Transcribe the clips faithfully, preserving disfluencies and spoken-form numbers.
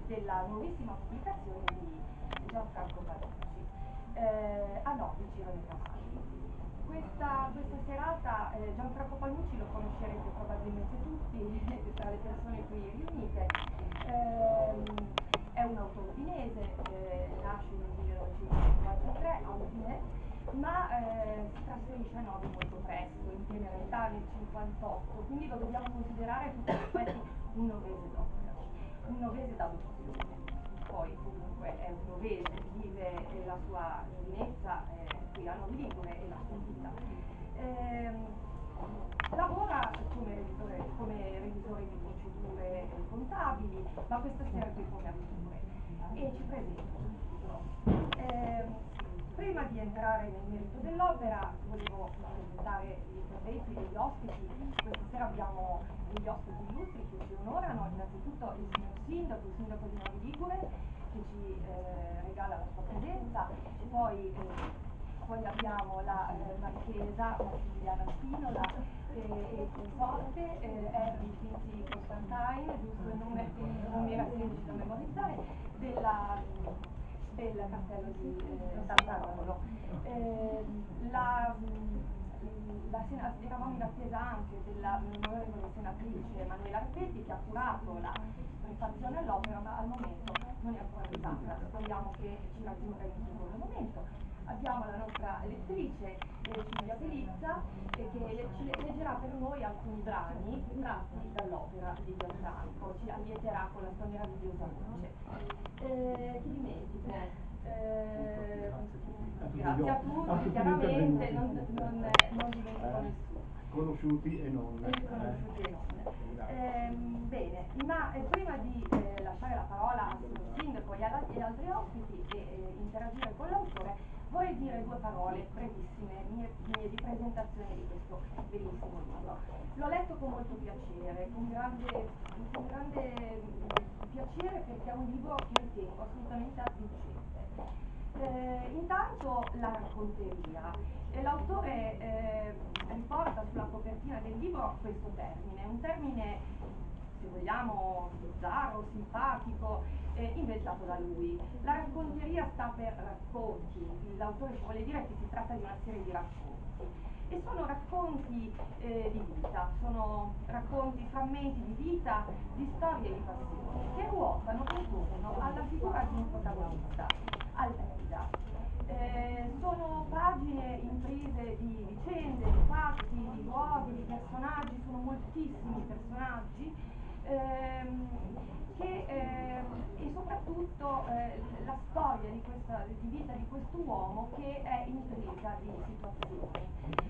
della nuovissima pubblicazione di Gianfranco Panucci, eh, A nove girano i cavalli. Questa, questa serata eh, Gianfranco Panucci lo conoscerete probabilmente tutti tra le persone qui riunite. Ehm, è un autore udinese, eh, nasce nel millenovecentocinquantatré a Udine, ma eh, si trasferisce a Novi molto presto, in tenera età, nel cinquantotto, quindi lo dobbiamo considerare a tutti gli effetti un novese d'opera, un novese d'adozione. Poi comunque è un novese, vive eh, la sua giovinezza eh, qui a Novi Ligure e la sua vita. Ehm, lavora come revisore, come revisore di procedure eh, contabili, ma questa sera qui come attore, e ci presento subito. Ehm, prima di entrare nel merito dell'opera volevo presentare gli interventi degli ospiti. Questa sera abbiamo degli ospiti illustri che ci onorano, innanzitutto il signor Sindaco, il Sindaco di Novi Ligure, che ci eh, regala la sua presenza, poi, eh, poi abbiamo la eh, Marchesa Massimiliana Spinola eh, e consorte, eh, Henry Pinti Costantine, giusto il nome, non mi era semplice da memorizzare, della, del castello di eh, Sant'Arolo. Eh, la, la sena- eravamo in attesa anche della onorevole senatrice Emanuela Arpetti, che ha curato la prefazione all'opera, ma al momento non è ancora arrivata. Speriamo che ci raggiunga in un secondo momento. Abbiamo la nostra lettrice eh, Silvia Pelizza eh, che le- ci leggerà per noi alcuni brani tratti dall'opera di Gianfranco, ci allieterà con la sua meravigliosa voce. Eh, chi dimentico? Eh, grazie a tutti, chiaramente, non, non, non dimentico nessuno. Conosciuti e non. Conosciuti e non. Ehm, bene, ma eh, prima di eh, lasciare la parola al signor Sindaco e agli e altri ospiti e eh, interagire con l'autore, vorrei dire due parole brevissime mie, mie di presentazione di questo bellissimo libro. L'ho letto con molto piacere, con grande, con grande piacere, perché è un libro che ritengo assolutamente avvincente. Eh, intanto la racconteria. E l'autore eh, riporta sulla copertina del libro questo termine, un termine, se vogliamo, bizzarro, simpatico, eh, inventato da lui. La racconteria sta per racconti, l'autore ci vuole dire che si tratta di una serie di racconti. E sono racconti eh, di vita, sono racconti, frammenti di vita, di storie e di passioni, che ruotano intorno alla figura di un protagonista, Almeida. Eh, sono pagine intrise di vicende, di fatti, di luoghi, di personaggi, sono moltissimi personaggi, ehm, che, ehm, e soprattutto eh, la storia di, questa, di vita di quest'uomo che è intrisa di situazioni.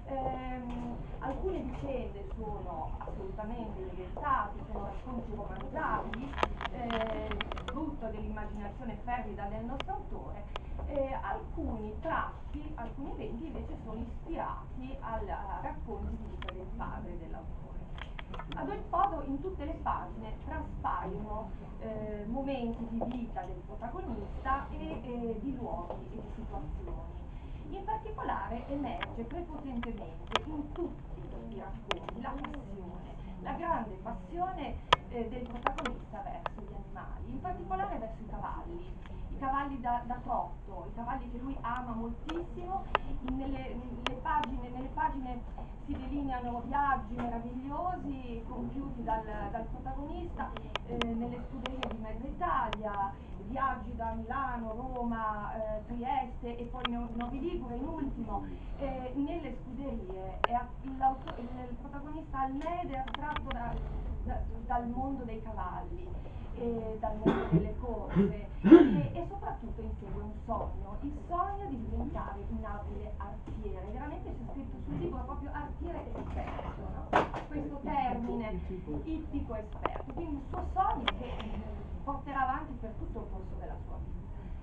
Ehm, alcune vicende sono assolutamente inventate, sono racconti romanzabili, eh, frutto dell'immaginazione fervida del nostro autore. Eh, alcuni tratti, alcuni eventi invece sono ispirati al, a racconti di vita del padre dell'autore. Ad ogni modo, in tutte le pagine traspaiono eh, momenti di vita del protagonista e eh, di luoghi e di situazioni. In particolare emerge prepotentemente in tutti i racconti la passione, la grande passione eh, del protagonista verso gli animali, in particolare verso i cavalli, i cavalli da, da trotto, i cavalli che lui ama moltissimo. Nelle, nelle, pagine, nelle pagine si delineano viaggi meravigliosi compiuti dal, dal protagonista eh, nelle scuderie di mezza Italia, viaggi da Milano, Roma, eh, Trieste e poi Novi Ligure in ultimo. Eh, nelle scuderie è il, il protagonista Almeida è attratto da, da, dal mondo dei cavalli, e dal mondo delle corse, e, e soprattutto insegue un sogno, il sogno di diventare un abile artiere. Veramente c'è scritto sul libro proprio artiere esperto, no? Questo termine, ippico esperto, quindi il suo sogno che porterà avanti per tutto il corso della sua vita.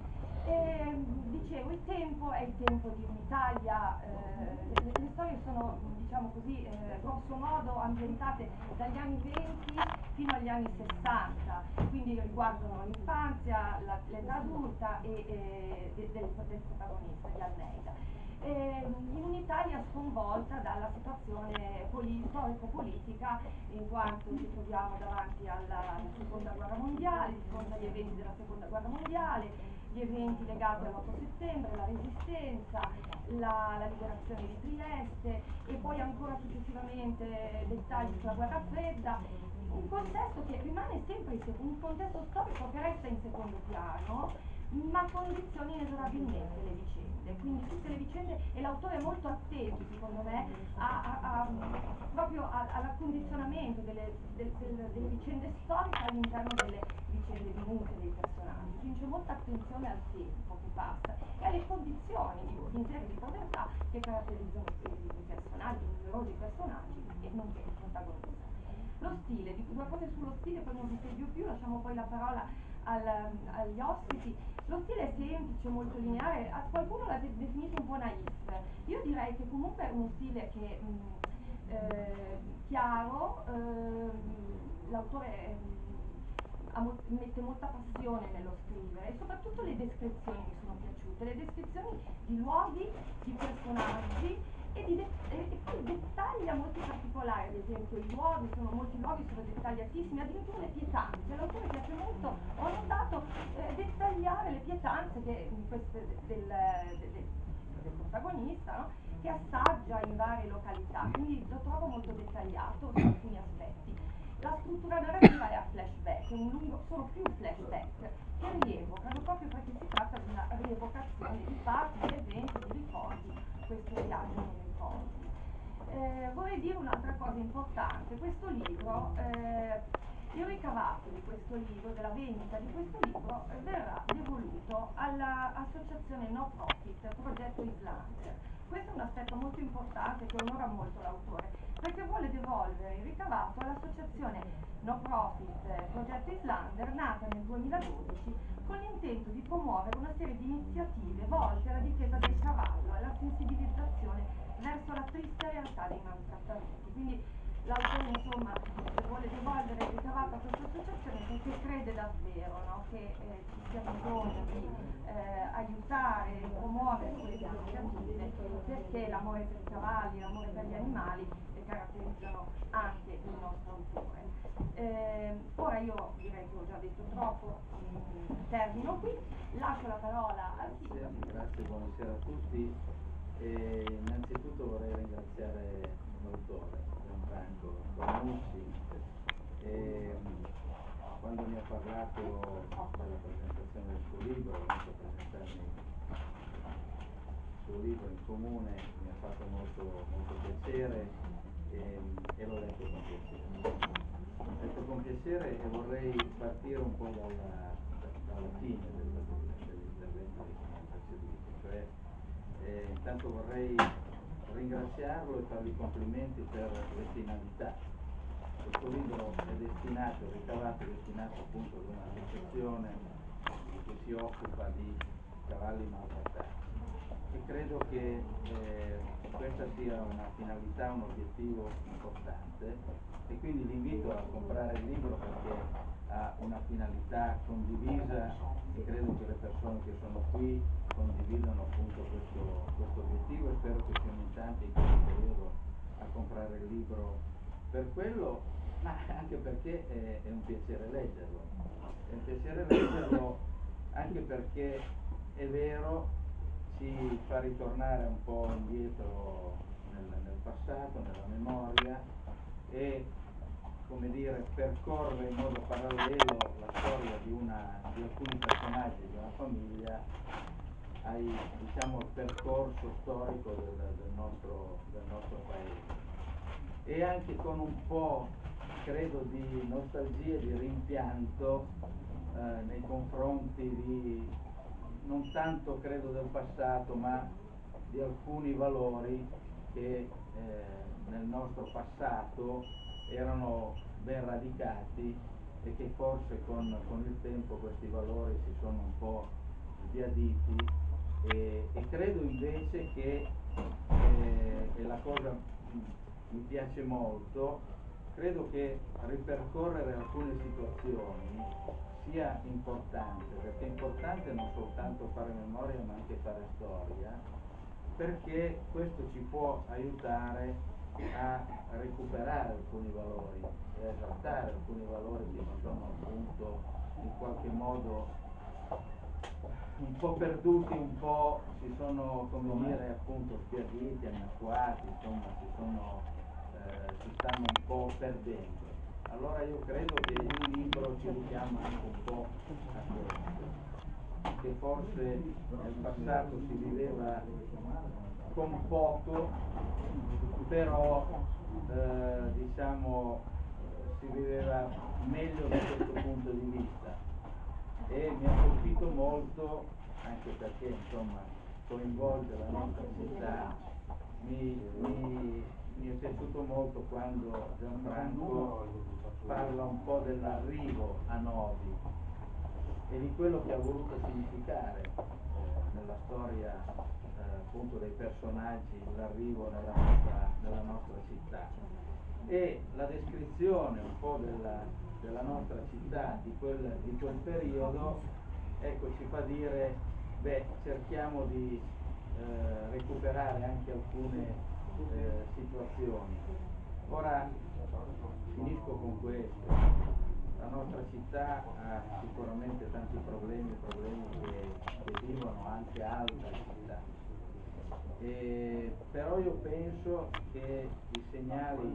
E, dicevo, il tempo è il tempo di un'Italia, eh, le, le storie sono, diciamo così, eh, grosso modo ambientate dagli anni venti fino agli anni sessanta, quindi riguardano l'infanzia, l'età adulta e, e de, del, del protagonista, di Almeida. eh, in un'Italia sconvolta dalla situazione poi storico-politica, in quanto ci troviamo davanti alla, alla seconda guerra mondiale, di fronte agli eventi della seconda guerra mondiale, gli eventi legati all'otto settembre, la resistenza, la, la liberazione di Trieste e poi ancora successivamente dettagli sulla guerra fredda, un contesto che rimane sempre in secondo, un contesto storico che resta in secondo piano, ma condizioni inesorabilmente le vicende, quindi tutte le vicende, e l'autore è molto attento secondo me a, a, a, proprio a, all'accondizionamento delle, del, del, delle vicende storiche all'interno delle vicende vivute dei personaggi, quindi c'è molta attenzione al tempo che passa e alle condizioni di miseria e di povertà che caratterizzano i, i personaggi, i numerosi personaggi e nonché il protagonista. Lo stile, dico due cose sullo stile, poi non vi tedio più, lasciamo poi la parola al, agli ospiti. Lo stile è semplice, molto lineare, a qualcuno l'ha de- definito un po' naif. Io direi che comunque è uno stile che mh, eh, chiaro, ehm, l'autore mh, ha mo- mette molta passione nello scrivere e soprattutto le descrizioni mi sono piaciute, le descrizioni di luoghi, di personaggi e, di de- e, e poi dettaglia molti particolari, ad esempio i luoghi, sono, molti luoghi sono dettagliatissimi, addirittura le pietanze. L'autore piace molto, ho notato, eh, dettagliare le pietanze che, in queste, del, del, del, del protagonista, no? Che assaggia in varie località, quindi lo trovo molto dettagliato su alcuni aspetti. La struttura narrativa è a flashback, è un lungo, sono più flashback che rievocano, proprio perché si tratta di una rievocazione di fatti, di eventi, di ricordi, questo viaggio nei ricordi. Eh, vorrei dire un'altra cosa importante, questo libro, eh, il ricavato di questo libro, della vendita di questo libro, eh, verrà devoluto all'associazione no profit Progetto Islander. Questo è un aspetto molto importante che onora molto l'autore, perché vuole devolvere il ricavato all'associazione no profit Progetto Islander, nata nel duemiladodici con l'intento di promuovere una serie di iniziative volte alla difesa del cavallo e alla sensibilizzazione verso la triste realtà dei maltrattamenti. Quindi l'autore insomma vuole devolvere il ricavato a questa associazione perché crede davvero, no? Che eh, ci sia bisogno di eh, aiutare e promuovere queste iniziative, perché l'amore per i cavalli, l'amore per gli animali eh, caratterizzano anche il nostro autore. Eh, ora io direi che ho già detto troppo, mh, termino qui, lascio la parola al Grazie, sindaco. grazie, buonasera a tutti. E innanzitutto vorrei ringraziare l'autore Gianfranco Tonucci. E, quando mi ha parlato della presentazione del suo libro, ho voluto presentarmi il suo libro in comune, mi ha fatto molto, molto piacere e, e l'ho letto con piacere. L'ho letto con piacere e vorrei partire un po' dalla, da- dalla fine del, del, degli interventi che mi hanno preceduto, cioè eh, intanto vorrei ringraziarlo e fargli complimenti per le finalità. Questo libro è destinato, il ricavato è destinato appunto ad un'associazione che si occupa di cavalli maltrattati e credo che eh, questa sia una finalità, un obiettivo importante e quindi l'invito a comprare il libro perché ha una finalità condivisa e credo che le persone che sono qui condividano appunto questo, questo obiettivo e spero che siano in tanti in questo periodo a comprare il libro per quello, ma anche perché è, è un piacere leggerlo, è un piacere leggerlo anche perché è vero, ci fa ritornare un po' indietro nel, nel passato, nella memoria e come dire, percorre in modo parallelo la storia di, una, di alcuni personaggi di una famiglia ai, diciamo, il percorso storico del, del, nostro, del nostro paese e anche con un po', credo, di nostalgia e di rimpianto eh, nei confronti di non tanto credo del passato ma di alcuni valori che eh, nel nostro passato erano ben radicati e che forse con, con il tempo questi valori si sono un po' sbiaditi e, e credo invece che eh, e la cosa mh, mi piace molto, credo che ripercorrere alcune situazioni sia importante, perché è importante non soltanto fare memoria ma anche fare storia perché questo ci può aiutare a recuperare alcuni valori e a esaltare alcuni valori che si sono appunto in qualche modo un po' perduti, un po' si sono, come dire, appunto sbiaditi, annacquati, insomma si sono eh, si stanno un po' perdendo. Allora io credo che il libro ci richiama anche un po' a questo, che forse nel passato si viveva con poco, però eh, diciamo si viveva meglio da questo punto di vista, e mi ha colpito molto anche perché insomma coinvolge la nostra città. Mi, mi, mi è piaciuto molto quando Gianfranco parla un po' dell'arrivo a Novi e di quello che ha voluto significare eh, nella storia eh, appunto dei personaggi l'arrivo nella nostra, nella nostra città, e la descrizione un po' della, della nostra città di quel, di quel periodo, ecco, ci fa dire, beh, cerchiamo di eh, recuperare anche alcune eh, situazioni. Ora finisco con questo. La nostra città ha sicuramente tanti problemi, problemi che, che vivono anche altre città. E, però io penso che i segnali,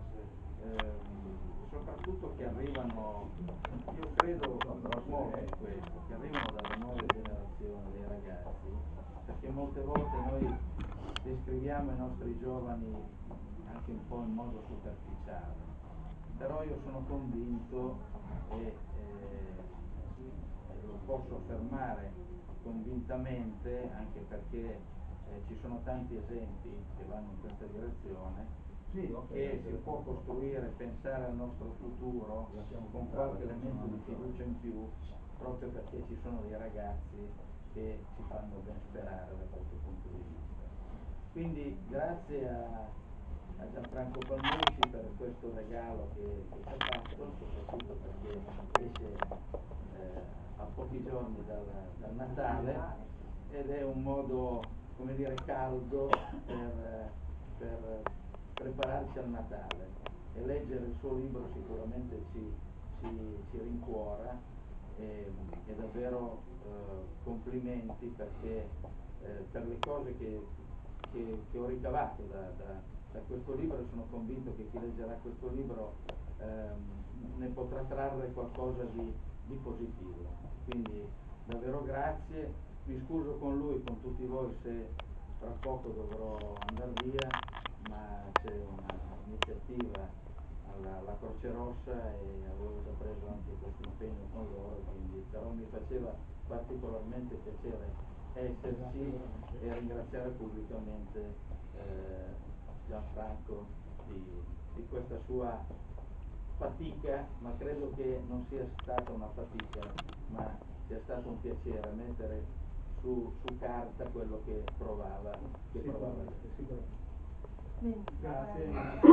ehm, soprattutto che arrivano, io credo molto in questo, che arrivano dalle nuove generazioni dei ragazzi, perché molte volte noi descriviamo i nostri giovani anche un po' in modo superficiale, però io sono convinto e eh, lo posso affermare convintamente, anche perché eh, ci sono tanti esempi che vanno in questa direzione, Sì, okay, che si può costruire, pensare al nostro futuro con qualche elemento di fiducia in più, proprio perché ci sono dei ragazzi che ci fanno ben sperare da questo punto di vista. Quindi grazie a, a Gianfranco Palmucci per questo regalo che, che ci ha fatto, soprattutto perché esce eh, a pochi giorni dal, dal Natale, ed è un modo, come dire, caldo per, per prepararci al Natale, e leggere il suo libro sicuramente ci, ci, ci rincuora, e, e davvero eh, complimenti, perché eh, per le cose che, che, che ho ricavato da, da, da questo libro, e sono convinto che chi leggerà questo libro ehm, ne potrà trarre qualcosa di, di positivo. Quindi davvero grazie, mi scuso con lui, con tutti voi, se tra poco dovrò andare via, ma c'è un'iniziativa alla, alla Croce Rossa e avevo già preso anche questo impegno con loro, quindi però mi faceva particolarmente piacere esserci e ringraziare pubblicamente eh, Gianfranco di, di questa sua fatica, ma credo che non sia stata una fatica, ma sia stato un piacere mettere su, su carta quello che provava, che provava lui. Grazie.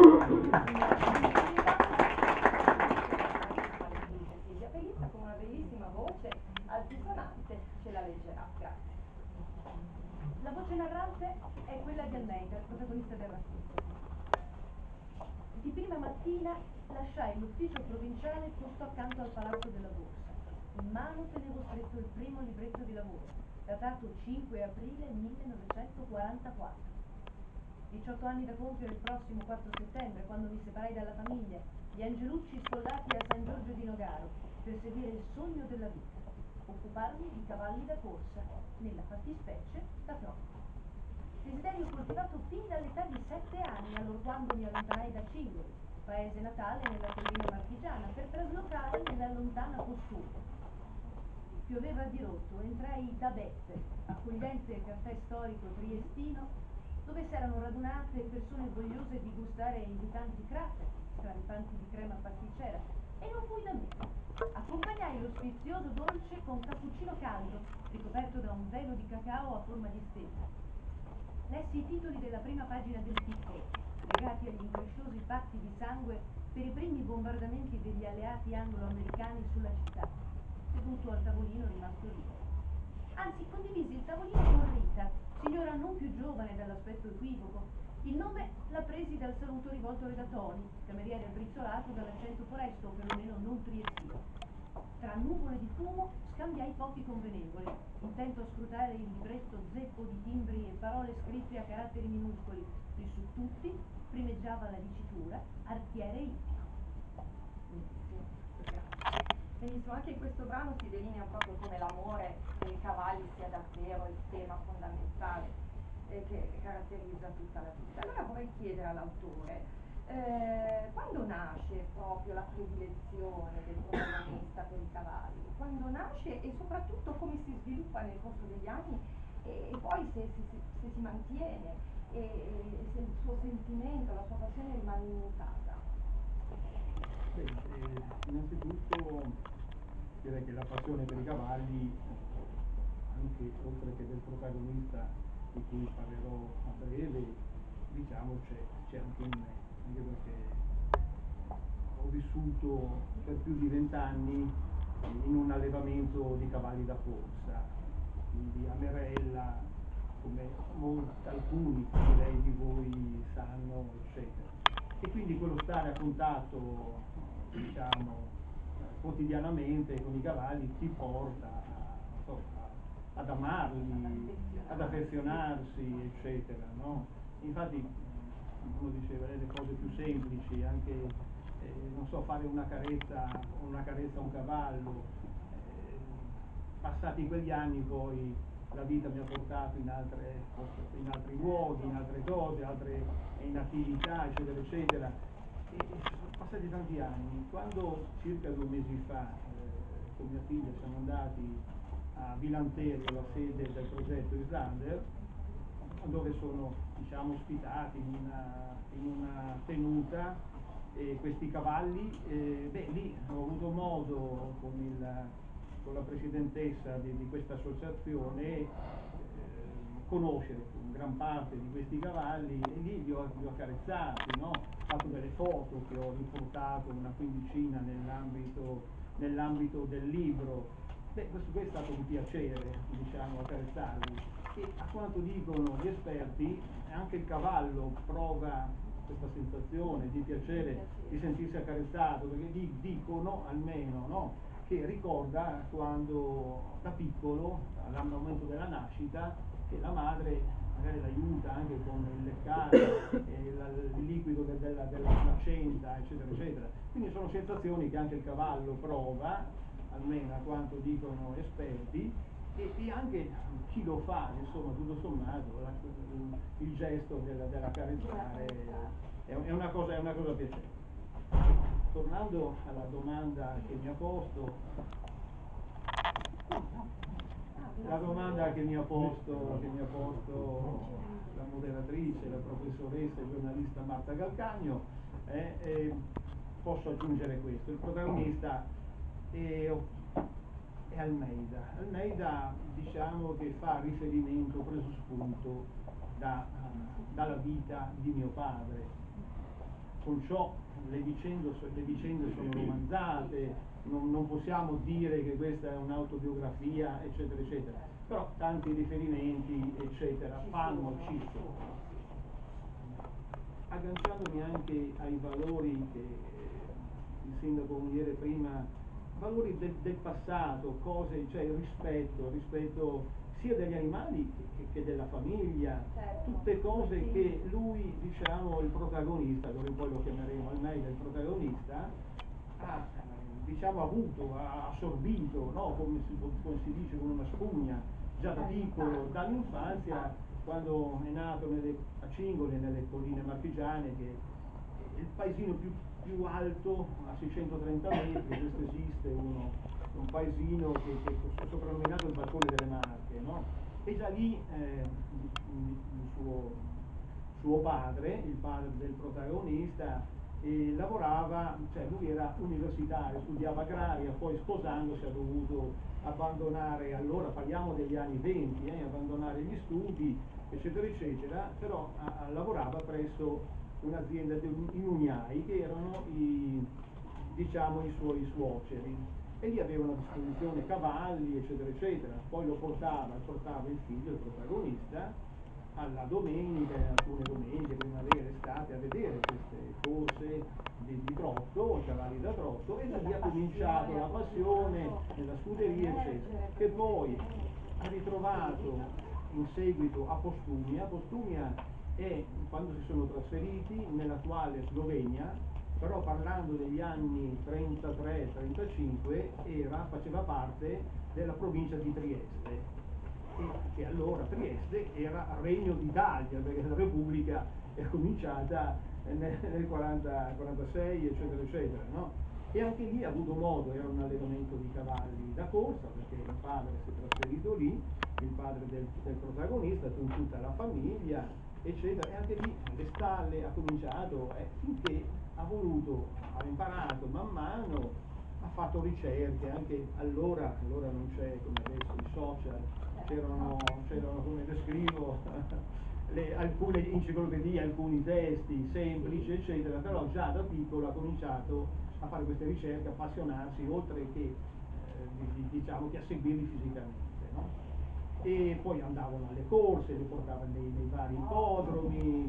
Silvia Pelizza, con una bellissima voce altisonante, ce la leggerà. Grazie. La voce narrante è quella di Almeida, il protagonista del racconto. Di prima mattina lasciai l'ufficio provinciale posto accanto al palazzo della borsa. In mano tenevo stretto il primo libretto di lavoro, datato cinque aprile millenovecentoquarantaquattro. diciotto anni da compiere il prossimo quattro settembre, quando mi separai dalla famiglia, gli angelucci sfollati a San Giorgio di Nogaro per seguire il sogno della vita, occuparmi di cavalli da corsa, nella fattispecie da tronco. Desiderio coltivato fin dall'età di sette anni, allorquando mi allontanai da Cingoli, paese natale nella collina marchigiana, per traslocare nella lontana Postumia. Pioveva a dirotto, entrai da Beppe, accogliente caffè storico triestino, dove s'erano radunate persone vogliose di gustare invitanti cracker, straripanti di crema pasticcera, e non fui da me. Accompagnai lo sfizioso dolce con cappuccino caldo, ricoperto da un velo di cacao a forma di stella. Lessi i titoli della prima pagina del Piccolo, legati agli incresciosi patti di sangue per i primi bombardamenti degli alleati anglo-americani sulla città, seduto al tavolino rimasto libero. Anzi, condivisi il tavolino con Rita, signora non più giovane dall'aspetto equivoco. Il nome l'ha presi dal saluto rivoltole da Toni, cameriere abbrizzolato dall'accento foresto, perlomeno non triestino. Tra nuvole di fumo scambiai pochi convenevoli, intento a scrutare il libretto zeppo di timbri e parole scritte a caratteri minuscoli, e su tutti primeggiava la dicitura artiere ippico. Benissimo, grazie. Benissimo, anche in questo brano si delinea proprio come l'amore per i cavalli sia davvero il tema fondamentale eh, che caratterizza tutta la vita. Allora vorrei chiedere all'autore, eh, quando nasce proprio la predilezione del protagonista per i cavalli? Quando nasce e soprattutto come si sviluppa nel corso degli anni e, e poi se, se, se, se si mantiene e, e se il suo sentimento, la sua passione rimane immutata? Beh, eh, innanzitutto direi che la passione per i cavalli, anche oltre che del protagonista di cui parlerò a breve, diciamo c'è, c'è anche in me, anche perché ho vissuto per più di vent'anni in un allevamento di cavalli da corsa, quindi a Merella, come molti, alcuni direi di voi sanno, eccetera. E quindi quello stare a contatto, diciamo, quotidianamente con i cavalli ti porta a, so, a, ad amarli, ad affezionarsi, eccetera, no? Infatti uno diceva le cose più semplici, anche eh, non so, fare una carezza, una carezza a un cavallo, eh, passati quegli anni poi la vita mi ha portato in, altre, in altri luoghi, in altre cose, altre in attività, eccetera, eccetera. E, e sono passati tanti anni. Quando circa due mesi fa eh, con mia figlia siamo andati a Vilanterio, la sede del progetto Islander, dove sono, diciamo, ospitati in una, in una tenuta e questi cavalli, eh, beh, lì ho avuto modo con, il, con la presidentessa di, di questa associazione eh, conoscere gran parte di questi cavalli e lì li ho, li ho accarezzati, no? Ho fatto delle foto che ho riportato, una quindicina nell'ambito, nell'ambito del libro. Beh, questo, questo è stato un piacere, diciamo, accarezzarli. E a quanto dicono gli esperti, anche il cavallo prova questa sensazione di piacere, di sentirsi accarezzato, perché dicono almeno, no, che ricorda quando da piccolo, al momento della nascita, che la madre magari l'aiuta anche con il leccare, eh, la, il liquido de, della, della placenta, eccetera, eccetera. Quindi sono sensazioni che anche il cavallo prova, almeno a quanto dicono esperti, e, e anche chi lo fa, insomma, tutto sommato, la, il, il gesto della, della carezzare è, è, una cosa, è una cosa piacevole. Tornando alla domanda che mi ha posto, la domanda che mi ha posto, che mi ha posto la moderatrice, la professoressa e giornalista Marta Calcagno, eh, eh, posso aggiungere questo: il protagonista è, è Almeida. Almeida, diciamo, che fa riferimento, preso spunto da, dalla vita di mio padre. Con ciò le vicende, le vicende sono romanzate, non, non possiamo dire che questa è un'autobiografia, eccetera, eccetera, però tanti riferimenti, eccetera, fanno, ci sono. Agganciandomi anche ai valori che il sindaco Muniere prima, valori del, del passato, cose, cioè il rispetto, rispetto sia degli animali che, che della famiglia, certo, tutte cose sì. che lui, diciamo, il protagonista, dove poi lo chiameremo Almeida il protagonista, ha, diciamo, avuto, ha assorbito, no? come, si, come si dice, con una spugna, già da piccolo, dall'infanzia, quando è nato nelle, a Cingoli, nelle colline marchigiane, che è il paesino più, più alto, a seicentotrenta metri, questo esiste, uno, un paesino che, che è soprannominato il balcone delle Marche, no? E già lì eh, il suo, suo padre, il padre del protagonista, eh, lavorava, cioè lui era universitario, studiava agraria, poi sposandosi ha dovuto abbandonare, allora parliamo degli anni venti, eh, abbandonare gli studi, eccetera, eccetera, però a, a, lavorava presso un'azienda in Ugnai, che erano i, diciamo, i suoi suoceri, e lì avevano a disposizione cavalli, eccetera, eccetera. Poi lo portava, portava il figlio, il protagonista, alla domenica, in alcune domeniche, primavera, estate, a vedere queste corse di, di trotto, i cavalli da trotto, e da lì ha cominciato la passione nella scuderia, eccetera, che poi ha ritrovato in seguito a Postumia. Postumia è quando si sono trasferiti nell'attuale Slovenia, però parlando degli anni trentatré trentacinque era, faceva parte della provincia di Trieste, e che allora Trieste era Regno d'Italia, perché la Repubblica è cominciata nel, nel quaranta, quarantasei, eccetera, eccetera, no? E anche lì ha avuto modo, era un allevamento di cavalli da corsa, perché il padre si è trasferito lì, il padre del, del protagonista, con tutta la famiglia, eccetera, e anche lì le stalle ha cominciato, eh, finché ha voluto, ha imparato man mano, ha fatto ricerche, anche allora, allora non c'è come adesso i social, c'erano, c'erano come descrivo, le, alcune enciclopedie, alcuni testi semplici, eccetera, però già da piccolo ha cominciato a fare queste ricerche, a appassionarsi, oltre che, eh, diciamo, che a seguirli fisicamente, no? E poi andavano alle corse, le portavano nei, nei vari ippodromi,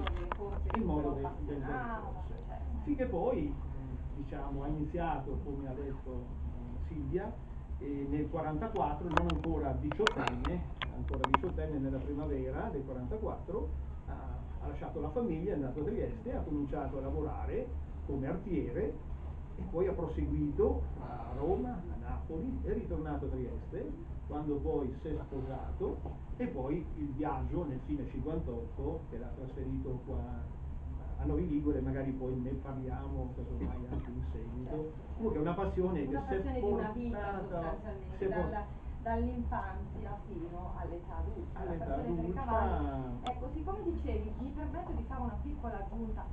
il modo del, del, delle corse. Finché poi, diciamo, ha iniziato, come ha detto eh, Silvia, e nel quarantaquattro, non ancora diciottenne, ancora diciottenne nella primavera del quarantaquattro, ha, ha lasciato la famiglia, è andato a Trieste, ha cominciato a lavorare come artiere e poi ha proseguito a Roma, a Napoli, è ritornato a Trieste, quando poi si è sposato, e poi il viaggio nel fine cinquantotto, che l'ha trasferito qua a Novi Ligure, magari poi ne parliamo casomai anche in seguito. Comunque è una passione una che passione si è di una vita portata, sostanzialmente, si è dalla, portata dall'infanzia fino all'età adulta. all'età La passione per i adulta. cavalli. Ecco, siccome dicevi, mi permetto di fare una piccola aggiunta,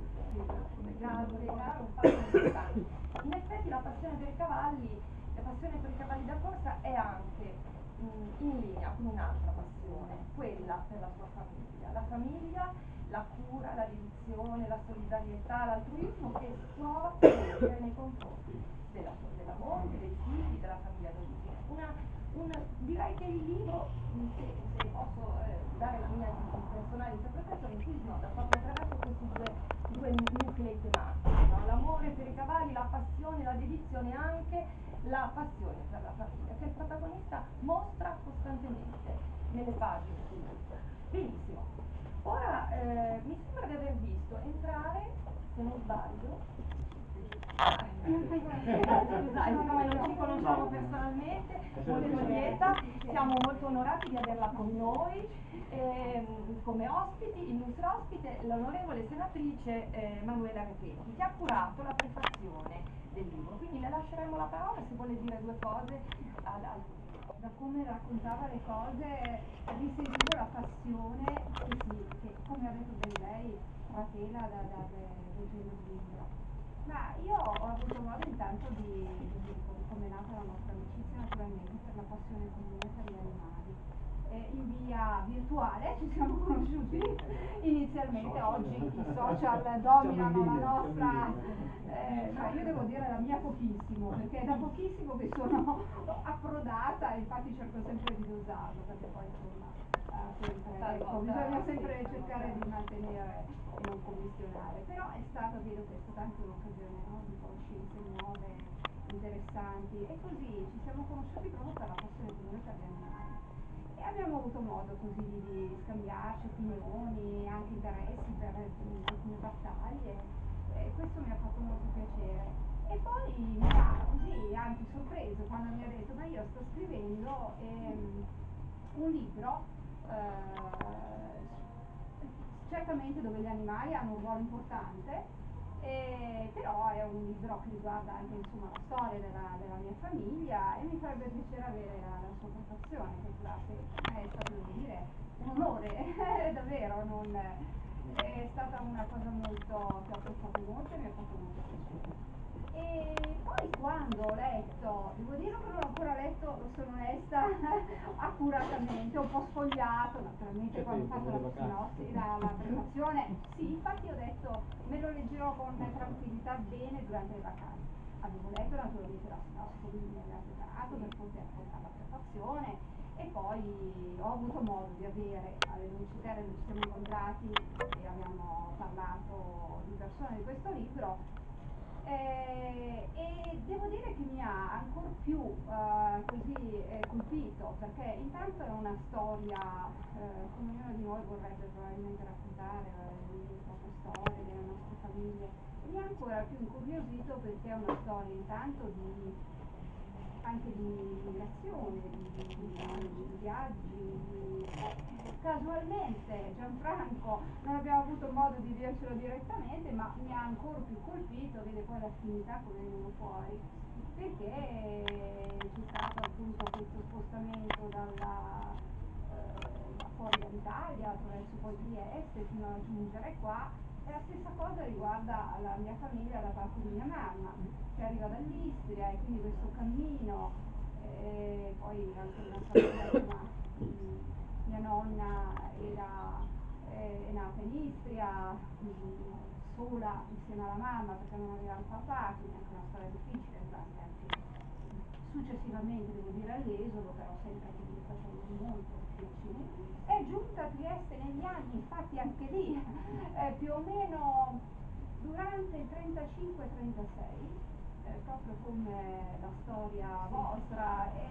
grazie caro, un fatto importante. In effetti la passione per i cavalli, la passione per i cavalli da corsa è anche mh, in linea con un'altra passione, quella per la sua famiglia. La famiglia, la cura, la dedizione, la solidarietà, l'altruismo che prova a avere nei confronti della, della moglie, dei figli, della famiglia d'origine. Una, una, direi che il libro, se, se posso eh, dare la mia personale interpretazione, si snoda proprio attraverso questi due, due nuclei tematici, no? L'amore per i cavalli, la passione, la dedizione, anche la passione per la famiglia, che il protagonista mostra costantemente nelle pagine del libro. Benissimo. Ora eh, mi sembra di aver visto entrare, se non sbaglio, scusate, siccome non ci conosciamo personalmente, molto lieta, siamo molto onorati di averla con noi ehm, come ospiti, illustre ospite, l'onorevole senatrice eh, Manuela Repetti, che ha curato la prefazione del libro. Quindi le lasceremo la parola se vuole dire due cose al, al Da come raccontava le cose, risentivo la passione che, si, che come ha detto bene lei, tratela da, da, da, leggendo il libro. Ma io ho avuto modo intanto di, di, di come è nata la nostra amicizia, naturalmente, per la passione comune per gli animali. Eh, in via virtuale ci siamo conosciuti inizialmente, oggi i social dominano la nostra, eh, no, io devo dire la mia pochissimo, perché è da pochissimo che sono approdata, e infatti cerco sempre di usarlo, perché poi insomma eh, sempre, ecco, bisogna sempre cercare di mantenere e non commissionare, però è stato, vedo che è stata anche un'occasione, no, di conoscenze nuove, interessanti, e così ci siamo conosciuti proprio per la passione comune per gli animali. E abbiamo avuto modo così di, di scambiarci opinioni, anche interessi per alcune battaglie, e questo mi ha fatto molto piacere. E poi mi ha così anche sorpreso quando mi ha detto: ma io sto scrivendo ehm, un libro, eh, certamente dove gli animali hanno un ruolo importante, eh, però è un libro che riguarda anche insomma la storia della, della mia famiglia, e mi farebbe piacere avere la, la sua prefazione, che per me è stato, devo dire, un onore, davvero, non, è stata una cosa molto, che ho apprezzato molto e mi ha fatto molto piacere. E poi quando ho letto, devo dire che non l'ho ancora letto, sono onesta, accuratamente, un po' sfogliato, naturalmente quando ho fatto la sinossi, la, la prefazione, sì, infatti ho detto me lo leggerò con tranquillità bene durante le vacanze. Avevo letto naturalmente la sinossi che lui mi aveva preparato per poter portare la prefazione, E poi ho avuto modo di avere alle Dodici Terre, dove ci siamo incontrati e abbiamo parlato di persone di questo libro. Eh, e devo dire che mi ha ancor più eh, così eh, colpito, perché intanto è una storia, eh, come ognuno di noi vorrebbe probabilmente raccontare eh, le proprie storie, delle nostre famiglie, e mi ha ancora più incuriosito perché è una storia intanto di anche di migrazione, di, di, di, di viaggi, di... Casualmente Gianfranco non abbiamo avuto modo di dircelo direttamente, ma mi ha ancora più colpito, vede poi l'affinità come vengono fuori, perché c'è stato appunto questo spostamento dalla, eh, da fuori dall'Italia attraverso poi Trieste fino a giungere qua. E la stessa cosa riguarda la mia famiglia da parte di mia mamma, che arriva dall'Istria, e quindi questo cammino, eh, poi anche una famiglia, insomma, mh, mia nonna era, eh, è nata in Istria, mh, sola insieme alla mamma perché non aveva il papà, quindi anche una storia difficile, anche successivamente devo dire all'esodo, però sempre quindi facendo molto difficile. È giunta a Trieste negli anni, infatti anche lì, eh, più o meno durante il trentacinque trentasei, eh, proprio come la storia vostra, e,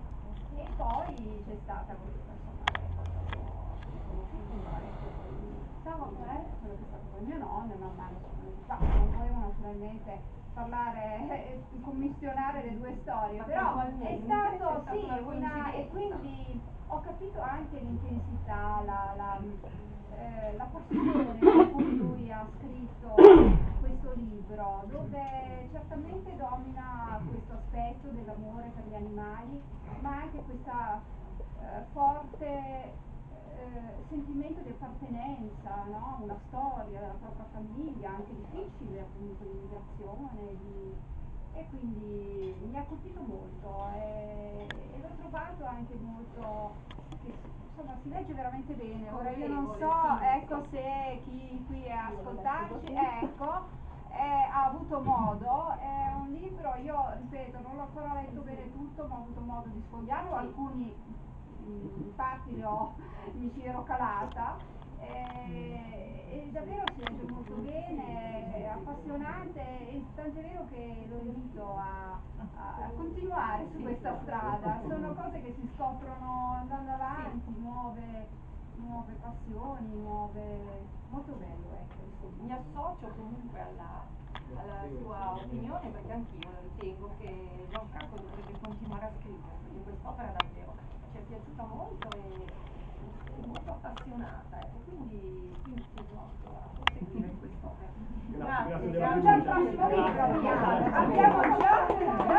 e poi c'è stata questa, insomma, ecco, conosciuta, ecco, stavo eh, quello che è stato poi mio nonno e man mano sono venuti, non volevo naturalmente parlare, eh, commissionare le due storie, però è stato sì, una, e quindi ho capito anche l'intensità, la, la, eh, la passione con cui lui ha scritto questo libro, dove certamente domina questo aspetto dell'amore per gli animali, ma anche questa eh, forte eh, sentimento di appartenenza, no? Una storia della propria famiglia, anche difficile appunto di migrazione, di... e quindi mi ha colpito molto e, e l'ho trovato anche molto, che, insomma si legge veramente bene. Ora io non so, ecco, se chi qui è a ascoltarci, ecco, eh, ha avuto modo, è un libro, io ripeto, non l'ho ancora letto bene tutto, ma ho avuto modo di sfogliarlo, alcuni in parti le ho, mi ci ero calata, e, e davvero si legge molto bene, è appassionante, e tant'è vero che lo invito a, a, a continuare su questa strada. Sono cose che si scoprono andando avanti, nuove, nuove passioni, nuove... molto bello, ecco. Mi associo comunque alla, alla sua opinione, perché anch'io ritengo che Gianfranco dovrebbe continuare a scrivere, perché quest'opera davvero ci è piaciuta molto e è molto appassionata, ecco, quindi ti invito a proseguire quest'opera. Grazie, Grazie, grazie già il della prossimo fiducia. libro, Grazie. abbiamo già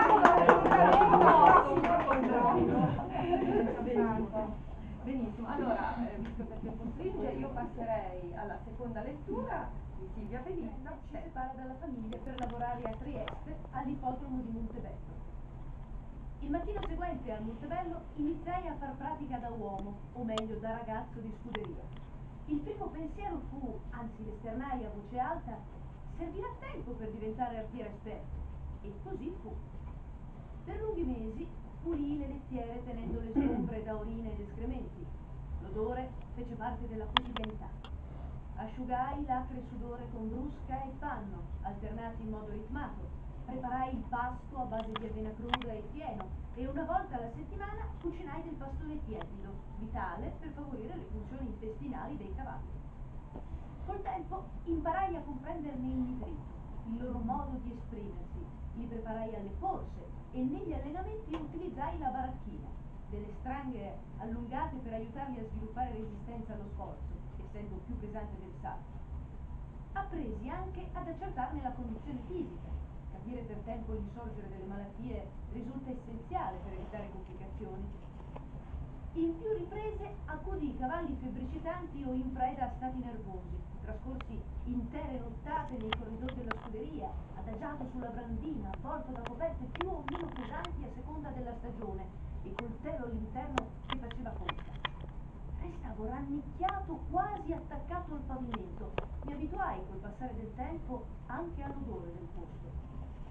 Benissimo. Benissimo, allora, eh, visto che il tempo stringe, io passerei alla seconda lettura di Silvia Pelizza. Ci separa dalla famiglia per lavorare a Trieste all'ippodromo di Montebello. Il mattino seguente a Montebello iniziai a far pratica da uomo, o meglio da ragazzo di scuderia. Il primo pensiero fu, anzi l'esternai a voce alta, servirà tempo per diventare artiere esperto. E così fu. Per lunghi mesi pulii le lettiere tenendo le sgombre da urine ed escrementi. L'odore fece parte della quotidianità. Asciugai l'acre sudore con brusca e panno, alternati in modo ritmato. Preparai il pasto a base di avena cruda e fieno e una volta alla settimana cucinai del pastone tiepido, vitale per favorire le funzioni intestinali dei cavalli. Col tempo imparai a comprenderne il nitrito, il loro modo di esprimersi, li preparai alle corse e negli allenamenti utilizzai la baracchina, delle stranghe allungate per aiutarli a sviluppare resistenza allo sforzo, essendo più pesante del salto. Appresi anche ad accertarne la condizione fisica. Capire per tempo il risorgere delle malattie risulta essenziale per evitare complicazioni. In più riprese accudì cavalli febbricitanti o in preda a stati nervosi, trascorsi intere nottate nei corridoi della scuderia, adagiato sulla brandina, avvolto da coperte più o meno pesanti a seconda della stagione, e col telo all'interno che faceva conta. Restavo rannicchiato, quasi attaccato al pavimento. Mi abituai col passare del tempo anche all'odore del posto.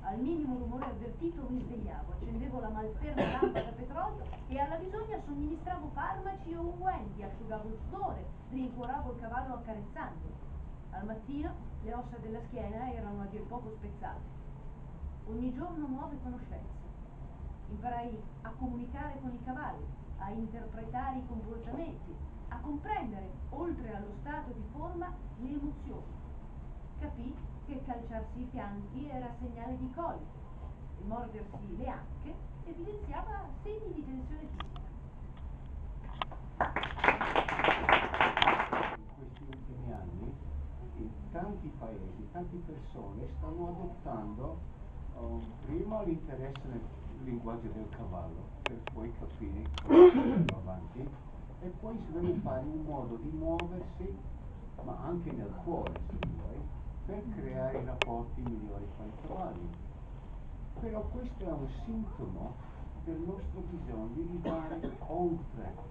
Al minimo rumore avvertito mi svegliavo, accendevo la malferma lampada da petrolio e alla bisogna somministravo farmaci o unguenti, asciugavo il sudore, rincuoravo il cavallo accarezzandolo. Al mattino le ossa della schiena erano a dir poco spezzate. Ogni giorno nuove conoscenze. Imparai a comunicare con i cavalli, a interpretare i comportamenti, a comprendere, oltre allo stato di forma, le emozioni. Capì che calciarsi i fianchi era segnale di coliche e mordersi le anche evidenziava segni di tensione fisica. In questi ultimi anni in tanti paesi, tante persone stanno adottando um, prima l'interesse nel linguaggio del cavallo per poi capire come andare avanti e poi sviluppare un modo di muoversi, ma anche nel cuore se vuoi, per creare rapporti migliori con i cavalli. Però questo è un sintomo del nostro bisogno di andare oltre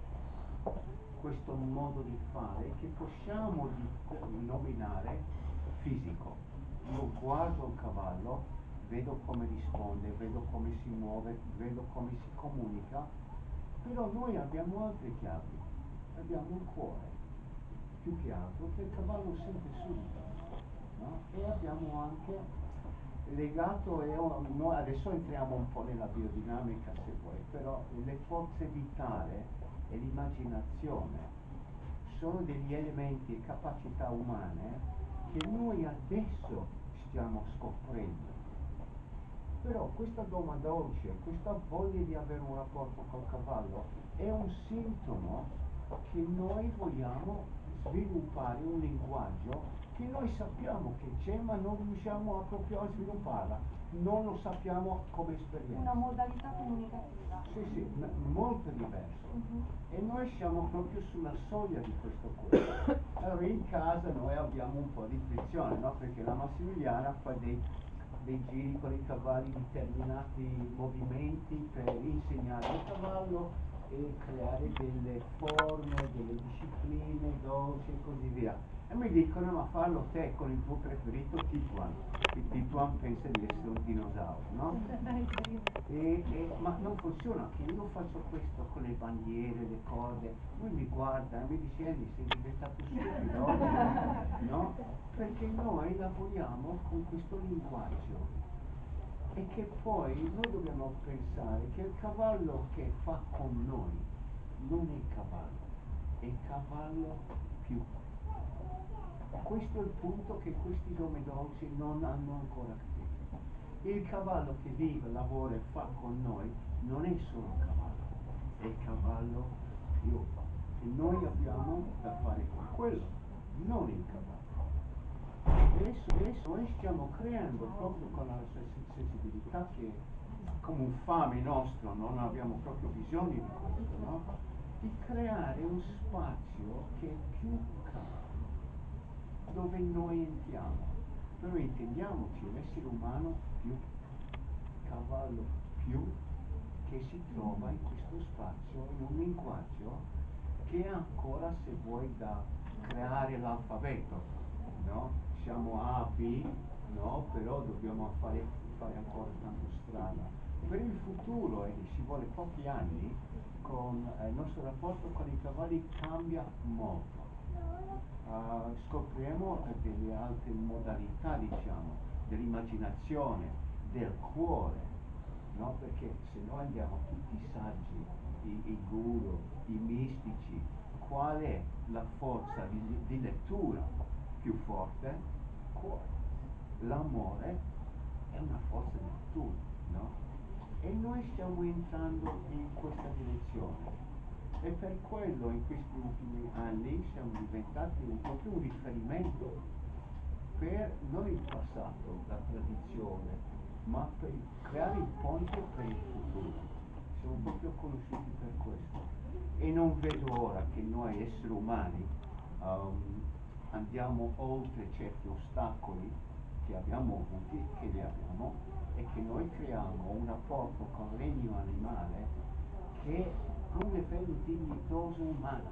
questo modo di fare che possiamo nominare fisico. Io guardo il cavallo, vedo come risponde, vedo come si muove, vedo come si comunica, però noi abbiamo altre chiavi, abbiamo il cuore, più che altro, che il cavallo sente subito, no? E abbiamo anche legato, e noi adesso entriamo un po' nella biodinamica se vuoi, però le forze vitali e l'immaginazione sono degli elementi e capacità umane che noi adesso stiamo scoprendo. Però questa doma dolce, questa voglia di avere un rapporto col cavallo è un sintomo che noi vogliamo sviluppare un linguaggio che noi sappiamo che c'è ma non riusciamo a proprio a svilupparla, non lo sappiamo come esperienza. Una modalità comunicativa. Sì, sì, m- molto diverso. Mhm. E noi siamo proprio sulla soglia di questo qui. Allora in casa noi abbiamo un po' di frizione, no? Perché la Massimiliana fa dei, dei giri con i cavalli, determinati movimenti per insegnare al cavallo e creare delle forme, delle discipline dolci e così via. E mi dicono, ma fallo te con il tuo preferito Tituan. Il Tituan pensa di essere un dinosauro, no? E, e, ma non funziona, che io faccio questo con le bandiere, le corde, lui mi guarda e mi dice, Andy, sei diventato stupido oggi, no? Perché noi lavoriamo con questo linguaggio e che poi noi dobbiamo pensare che il cavallo che fa con noi non è il cavallo, è il cavallo più. Questo è il punto che questi domedolci non hanno ancora capito. Il cavallo che vive, lavora e fa con noi non è solo un cavallo, è il cavallo più. E noi abbiamo da fare con quello, non il cavallo. Adesso, adesso noi stiamo creando proprio con la sensibilità che come un fame nostro, non abbiamo proprio bisogno di questo, no? Di creare un spazio che è più calmo, dove noi entriamo. Però intendiamoci, l'essere umano più, cavallo più, che si trova in questo spazio, in un linguaggio che è ancora, se vuoi, da creare l'alfabeto, no? Siamo A, B, no? Però dobbiamo fare, fare ancora tanto strada. Per il futuro, e ci vuole pochi anni, con eh, il nostro rapporto con i cavalli cambia molto. Uh, scopriremo uh, delle altre modalità, diciamo, dell'immaginazione, del cuore, no? Perché se noi andiamo tutti i saggi, i, i guru, i mistici, qual è la forza di, di lettura più forte? Cuore. L'amore è una forza di lettura, no? E noi stiamo entrando in questa direzione. E per quello in questi ultimi anni siamo diventati un, proprio un riferimento per non il passato, la tradizione, ma per creare il ponte per il futuro. Siamo proprio conosciuti per questo. E non vedo ora che noi esseri umani um, andiamo oltre certi ostacoli che abbiamo avuti, che li abbiamo, e che noi creiamo un rapporto con il regno animale che a un livello dignitoso umano.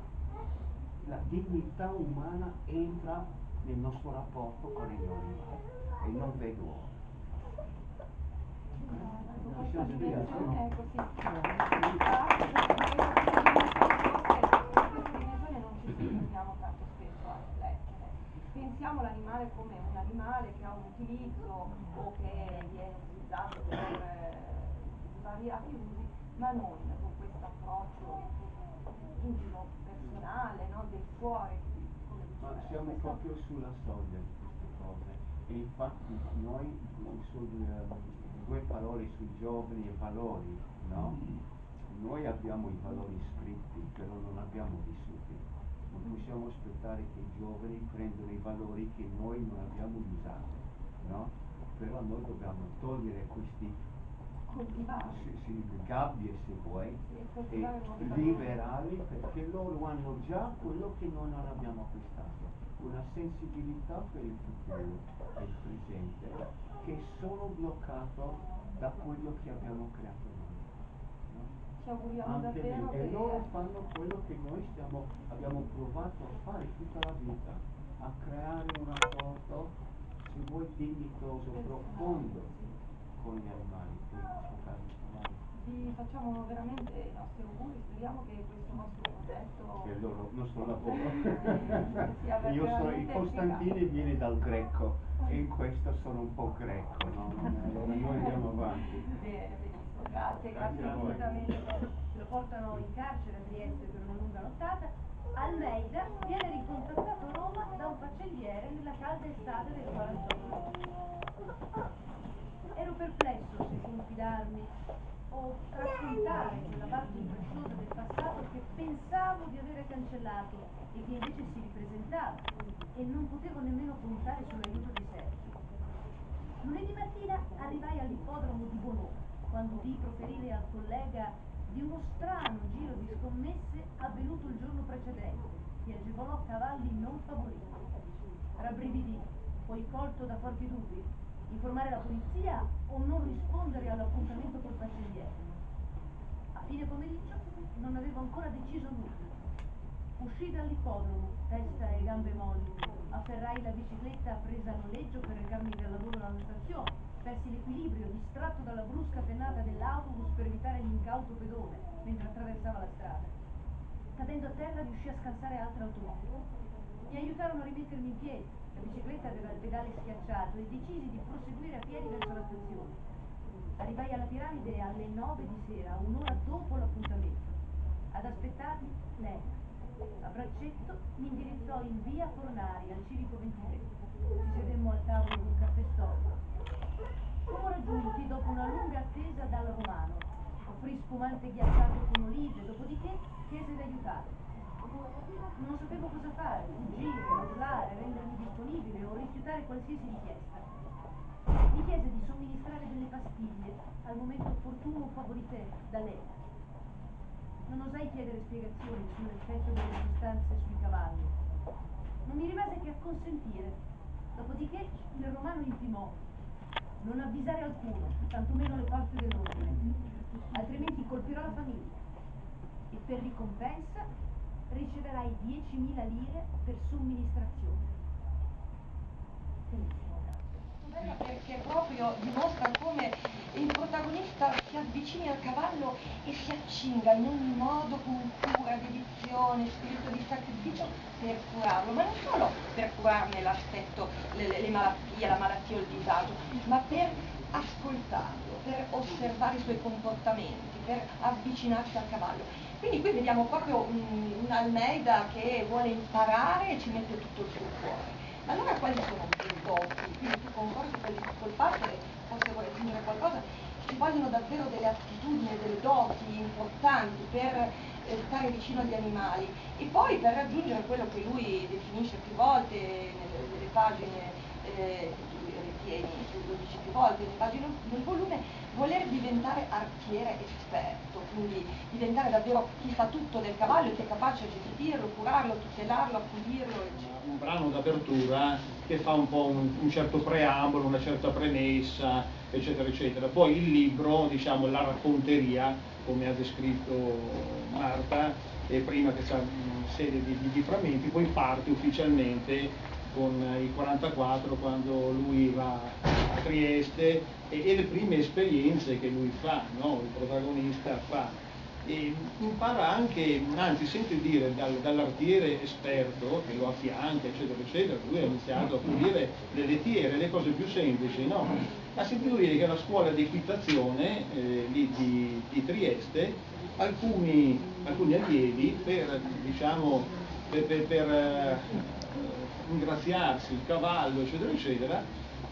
La dignità umana entra nel nostro rapporto con il regno animale e non vedo ora. dimensione è così. Queste dimensioni non ci soffermiamo tanto spesso a riflettere. Pensiamo l'animale come un animale che ha un utilizzo o che viene utilizzato per eh, svariati usi, ma non con questo approccio intimo, personale, no? Del cuore. Ma siamo proprio sulla soglia di queste cose e infatti noi su due, due parole sui giovani e valori, no? Noi abbiamo i valori scritti, però non abbiamo vissuti. Non possiamo aspettare che i giovani prendano i valori che noi non abbiamo usato, no? Però noi dobbiamo togliere questi sì, sì, gabbie se vuoi e liberarli perché loro hanno già quello che noi non abbiamo acquistato, una sensibilità per il futuro e il presente che è solo bloccato da quello che abbiamo creato noi, no? Ci auguriamo Anche davvero lì. che... E loro fanno quello che noi stiamo, abbiamo provato a fare tutta la vita, a creare un rapporto se vuoi dignitoso, profondo con gli animali, con questo caso i cavalli. Vi facciamo veramente i nostri auguri, speriamo che questo vostro progetto... Che è il loro, nostro lavoro. sia Io sono, il veramente Costantini efficace. viene dal greco e in questo sono un po' greco, no? Allora noi andiamo avanti. Bene, benissimo, grazie, grazie Grazie a voi. infinitamente. Lo portano in carcere a Trieste per una lunga nottata. Almeida viene ricontattato a Roma da un cancelliere nella calda estate del quarantotto. Ero perplesso se confidarmi o raccontare quella parte impresciosa del passato che pensavo di avere cancellato e che invece si ripresentava e non potevo nemmeno contare sull'aiuto di Sergio. Lunedì mattina arrivai all'ippodromo di Bonona quando udii proferire al collega di uno strano giro di scommesse avvenuto il giorno precedente che agevolò cavalli non favoriti. Rabbrividì, poi colto da forti dubbi, informare la polizia o non rispondere all'appuntamento col cancelliere. A fine pomeriggio non avevo ancora deciso nulla. Uscii dall'ippodromo, testa e gambe molli, afferrai la bicicletta presa a noleggio per recarmi dal lavoro alla stazione, persi l'equilibrio distratto dalla brusca pennata dell'autobus per evitare l'incauto pedone mentre attraversava la strada. Cadendo a terra riuscii a scansare altre automobili. Mi aiutarono a rimettermi in piedi, la bicicletta aveva il pedale schiacciato e decisi di proseguire a piedi verso la stazione. Arrivai alla piramide alle nove di sera, un'ora dopo l'appuntamento. Ad aspettarmi lei. A braccetto mi indirizzò in via Fornari, al civico ventitré. Ci sedemmo al tavolo di un caffè storico. Fummo raggiunti dopo una lunga attesa dal romano. Offrì spumante ghiacciato con olive, dopodiché chiese d'aiutarmi. Non sapevo cosa fare, fuggire, urlare, rendermi disponibile o rifiutare qualsiasi richiesta. Mi chiese di somministrare delle pastiglie, al momento opportuno un poco di tè, da lei. Non osai chiedere spiegazioni sull'effetto delle sostanze sui cavalli. Non mi rimase che acconsentire. Dopodiché il romano intimò: non avvisare alcuno, tantomeno le forze dell'ordine, altrimenti colpirò la famiglia. E per ricompensa riceverai diecimila lire per somministrazione. Perché proprio dimostra come il protagonista si avvicini al cavallo e si accinga in ogni modo con cura, dedizione, spirito di sacrificio per curarlo, ma non solo per curarne l'aspetto, le, le malattie, la malattia o il disagio, ma per ascoltarlo, per osservare i suoi comportamenti, per avvicinarsi al cavallo. Quindi qui vediamo proprio un, un Almeida che vuole imparare e ci mette tutto il suo cuore. Allora quali sono i doti? Quindi tu concordi col padre, forse vuoi aggiungere qualcosa? Ci vogliono davvero delle attitudini, delle doti importanti per eh, stare vicino agli animali e poi per raggiungere quello che lui definisce più volte nelle, nelle pagine eh, che tu ritieni, lo dici più volte nelle pagine del volume, voler diventare artiere esperto, quindi diventare davvero chi sa tutto del cavallo e che è capace di gestirlo, curarlo, tutelarlo, accudirlo, eccetera. Un brano d'apertura che fa un po' un, un certo preambolo, una certa premessa, eccetera, eccetera. Poi il libro, diciamo, la racconteria, come ha descritto Marta, e prima che c'è una serie di, di, di frammenti, poi parte ufficialmente con i quarantaquattro quando lui va a Trieste e, e le prime esperienze che lui fa, no? Il protagonista fa. E impara anche, anzi sente dire dal, dall'artiere esperto che lo affianca, eccetera, eccetera, lui ha iniziato a pulire le lettiere, le cose più semplici, no? Ha sentito dire che alla scuola di equitazione eh, lì di, di Trieste alcuni, alcuni allievi per, diciamo, per, per, per eh, ingraziarsi il cavallo, eccetera, eccetera,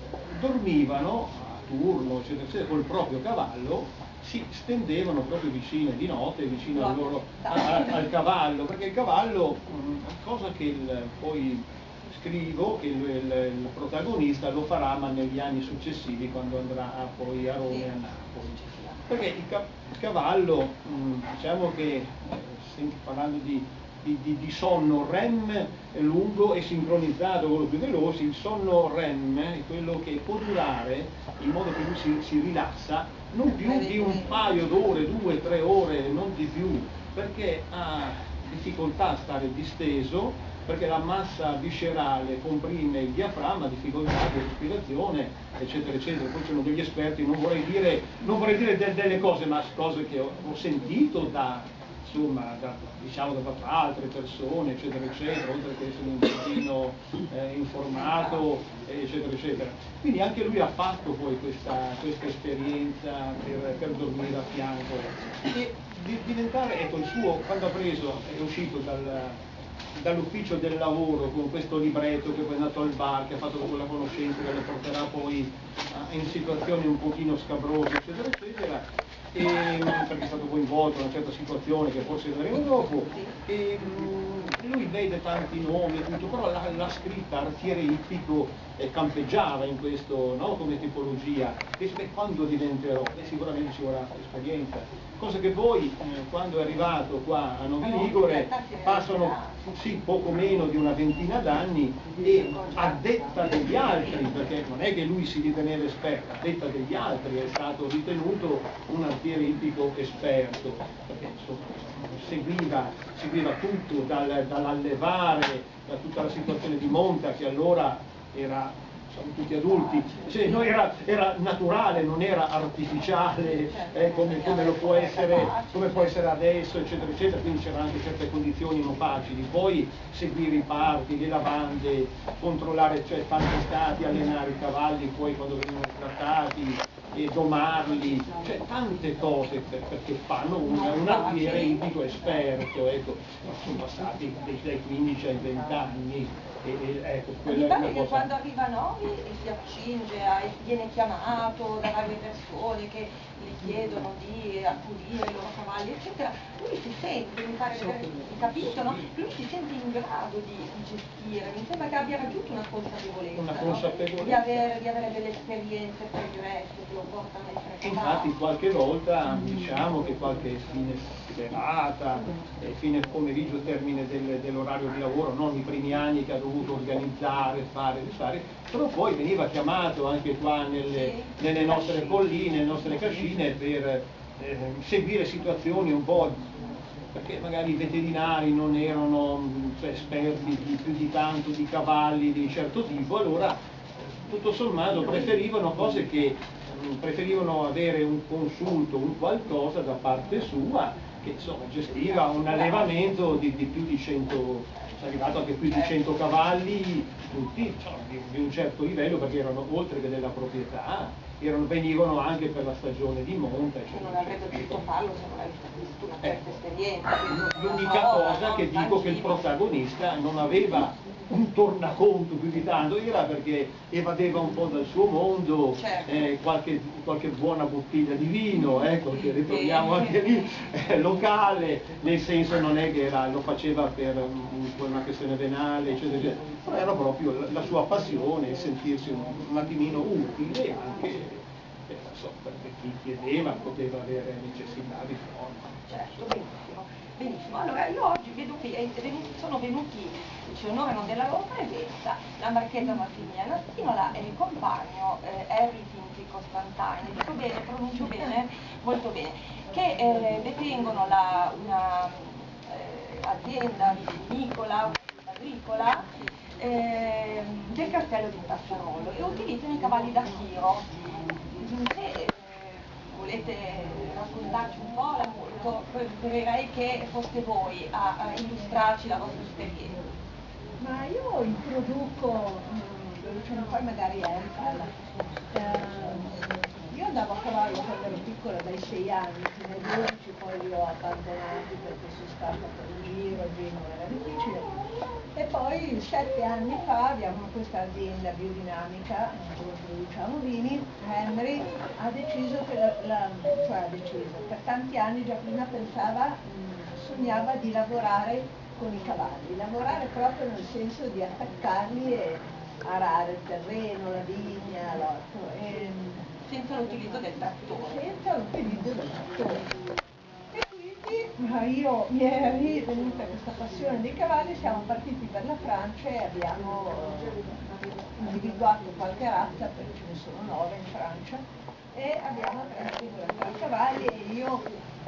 dormivano a turno, eccetera, eccetera, col proprio cavallo, si stendevano proprio vicino di notte, vicino al, loro, a, al cavallo, perché il cavallo, cosa che il, poi scrivo, che il, il, il protagonista lo farà ma negli anni successivi quando andrà poi a Roma e a Napoli. Perché il, ca il cavallo, diciamo che, parlando di, di, di, di sonno REM lungo e sincronizzato, quello più veloce, il sonno REM è quello che può durare in modo che lui si, si rilassa non più di un paio d'ore, due, tre ore, non di più, perché ha difficoltà a stare disteso, perché la massa viscerale comprime il diaframma, difficoltà di respirazione, eccetera, eccetera. Poi ci sono degli esperti, non vorrei dire, non vorrei dire de delle cose, ma cose che ho, ho sentito da, insomma, da, diciamo, da altre persone, eccetera, eccetera, oltre che essere un pochino eh, informato, eccetera, eccetera. Quindi anche lui ha fatto poi questa, questa esperienza per, per dormire a fianco e di, diventare, ecco, il suo, quando ha preso, è uscito dal, dall'ufficio del lavoro con questo libretto, che poi è andato al bar, che ha fatto quella conoscenza che le porterà poi uh, in situazioni un pochino scabrose, eccetera, eccetera, e, perché è stato coinvolto in una certa situazione che forse vedremo dopo, e mh, lui vede tanti nomi e tutto, però la, la scritta artiere ippico eh, campeggiava in questo, no, come tipologia, e beh, quando diventerò? Eh, sicuramente ci vorrà esperienza, cosa che poi eh, quando è arrivato qua a Novi Ligure passano sì, poco meno di una ventina d'anni e a detta degli altri, perché non è che lui si riteneva esperto, a detta degli altri è stato ritenuto un artiere ippico esperto, perché insomma, seguiva, seguiva tutto, dal, dall'allevare, da tutta la situazione di monta che allora era, siamo tutti adulti, cioè, no, era, era naturale, non era artificiale eh, come, come, lo può essere, come può essere adesso, eccetera, eccetera, quindi c'erano anche certe condizioni non facili, poi seguire i parti, le lavande, controllare, cioè tanti stati, allenare i cavalli, poi quando venivano trattati, e domarli, cioè tante cose per, perché fanno un, un artiere ippico esperto, ecco, sono passati dai quindici ai venti anni. E, e, ecco, mi pare che quando arriva a Novi e si accinge, a, viene chiamato da varie persone che gli chiedono di accudire i loro cavalli, eccetera, lui si sente, mi pare di aver capito, no? Lui si sente in grado di, di gestire, mi sembra che abbia raggiunto una consapevolezza, una no? consapevolezza. Di, avere, di avere delle esperienze pregresse che lo portano a essere cavalli. Infatti qualche volta diciamo che qualche fine serata, eh, fine pomeriggio, termine del, dell'orario di lavoro, non i primi anni che ha dovuto organizzare, fare, fare, però poi veniva chiamato anche qua nelle, nelle nostre colline, nelle nostre cascine per eh, seguire situazioni un po', perché magari i veterinari non erano cioè, esperti di, più di tanto di cavalli di certo tipo, allora tutto sommato preferivano cose che preferivano avere un consulto, un qualcosa da parte sua che insomma gestiva un allevamento di, di più di cento, è arrivato anche più di cento cavalli, tutti insomma, di, di un certo livello, perché erano oltre che della proprietà, erano, venivano anche per la stagione di monta. Eccetera. Non avrebbe potuto farlo se non avesse visto una certa esperienza. L'unica cosa che dico che il protagonista non aveva un tornaconto più di tanto, era perché evadeva un po' dal suo mondo, certo. eh, qualche, qualche buona bottiglia di vino, ecco, che ritroviamo anche lì, eh, locale, nel senso non è che era, lo faceva per, um, per una questione venale, eccetera, eccetera, però era proprio la, la sua passione, sentirsi un, un attimino utile anche, eh, so, perché chi chiedeva poteva avere necessità di forma. Certo, benissimo. Benissimo, allora io oggi vedo che sono venuti, ci onorano della loro presenza, la marchesa Massimiliana Spinola e il compagno eh, Henry Tinti Costantini, dico bene, pronuncio bene, molto bene, che eh, detengono la, una eh, azienda vitivinicola, agricola, eh, del castello di Tassarolo e utilizzano i cavalli da tiro. Se eh, volete raccontarci un po', la, preferirei che foste voi a, a illustrarci la vostra esperienza. Ma io introduco, velocemente, poi magari Erika. Eh, io andavo a cavallo quando ero piccola, dai sei anni fino ai dodici, poi li ho abbandonati perché sono stata per un giro, il giro era difficile. E poi sette anni fa abbiamo questa azienda biodinamica dove produciamo vini. Henry ha deciso che la, la, cioè ha deciso, per tanti anni già prima pensava, mh, sognava di lavorare con i cavalli, lavorare proprio nel senso di attaccarli e arare il terreno, la vigna, l'orto. E, senza l'utilizzo del trattore. Senza l'utilizzo del trattore. E quindi io mi è venuta questa passione dei cavalli, siamo partiti per la Francia e abbiamo eh, individuato qualche razza, perché ce ne sono nove in Francia, e abbiamo preso i cavalli e io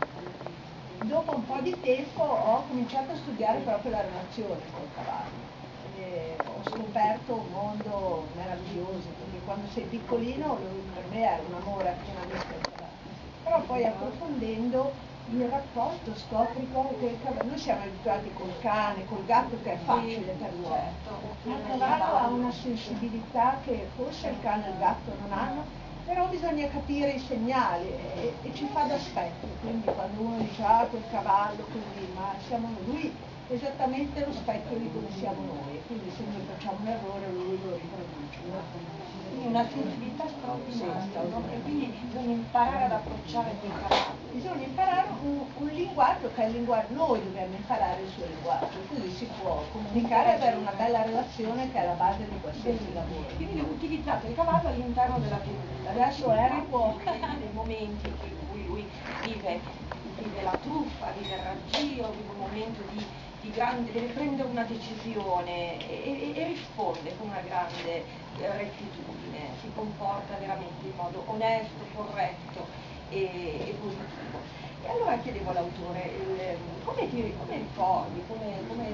dopo un po' di tempo ho cominciato a studiare proprio la relazione con i cavalli. E ho scoperto un mondo meraviglioso, perché quando sei piccolino lui per me era un amore appena visto il cavallo. Però poi approfondendo il rapporto scopri che il cavallo, noi siamo abituati col cane, col gatto che è facile per l'uomo, ma il cavallo ha una sensibilità che forse il cane e il gatto non hanno, però bisogna capire i segnali e, e ci fa da specchio, quindi quando uno dice ah quel cavallo così, ma siamo lui esattamente lo specchio di come siamo noi, quindi se noi facciamo un errore lui lo riproduce. Quindi una sensibilità straordinaria, no? E quindi bisogna imparare ad approcciare dei cavalli. Bisogna imparare un, un linguaggio che è il linguaggio, noi dobbiamo imparare il suo linguaggio, quindi si può comunicare e avere una bella relazione che è la base di qualsiasi lavoro. Quindi utilizzate il cavallo all'interno della tenuta. Adesso Harry può dei momenti in cui lui vive, vive la truffa, vive il raggio, vive un momento di, di grande, deve prendere una decisione e, e, e risponde con una grande eh, rettitudine, si comporta veramente in modo onesto, corretto e, e positivo. E allora chiedevo all'autore, il, come, ti, come ricordi, come, come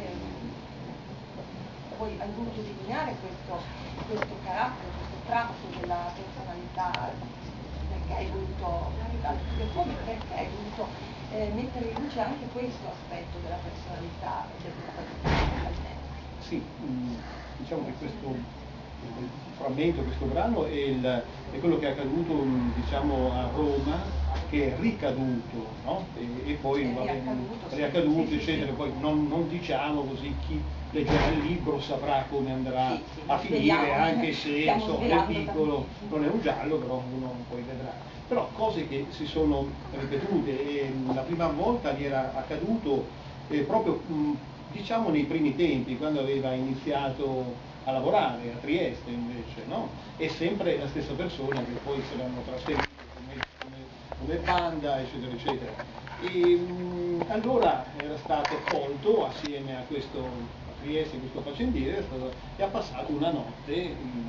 poi hai voluto delineare questo, questo carattere, questo tratto della personalità, perché hai voluto, come, perché hai voluto eh, mettere in luce anche questo aspetto della personalità del protagonista? Sì, mh, diciamo che questo frammento, questo brano è, il, è quello che è accaduto mh, diciamo, a Roma, che è ricaduto, no? e, e poi è va bene, riaccaduto, è riaccaduto sì, eccetera, sì, sì. Poi non, non diciamo così, chi leggerà il libro saprà come andrà sì, sì, a finire, sveliamo, anche se stiamo so, è svelando piccolo, non è un giallo, però uno poi vedrà. Però cose che si sono ripetute, e mh, la prima volta gli era accaduto eh, proprio mh, diciamo nei primi tempi, quando aveva iniziato a lavorare a Trieste invece, no? È sempre la stessa persona che poi se l'hanno trasferito come, come, come banda, eccetera, eccetera. E mh, allora era stato colto assieme a questo a Trieste, questo faccendiere, stato, e ha passato una notte in,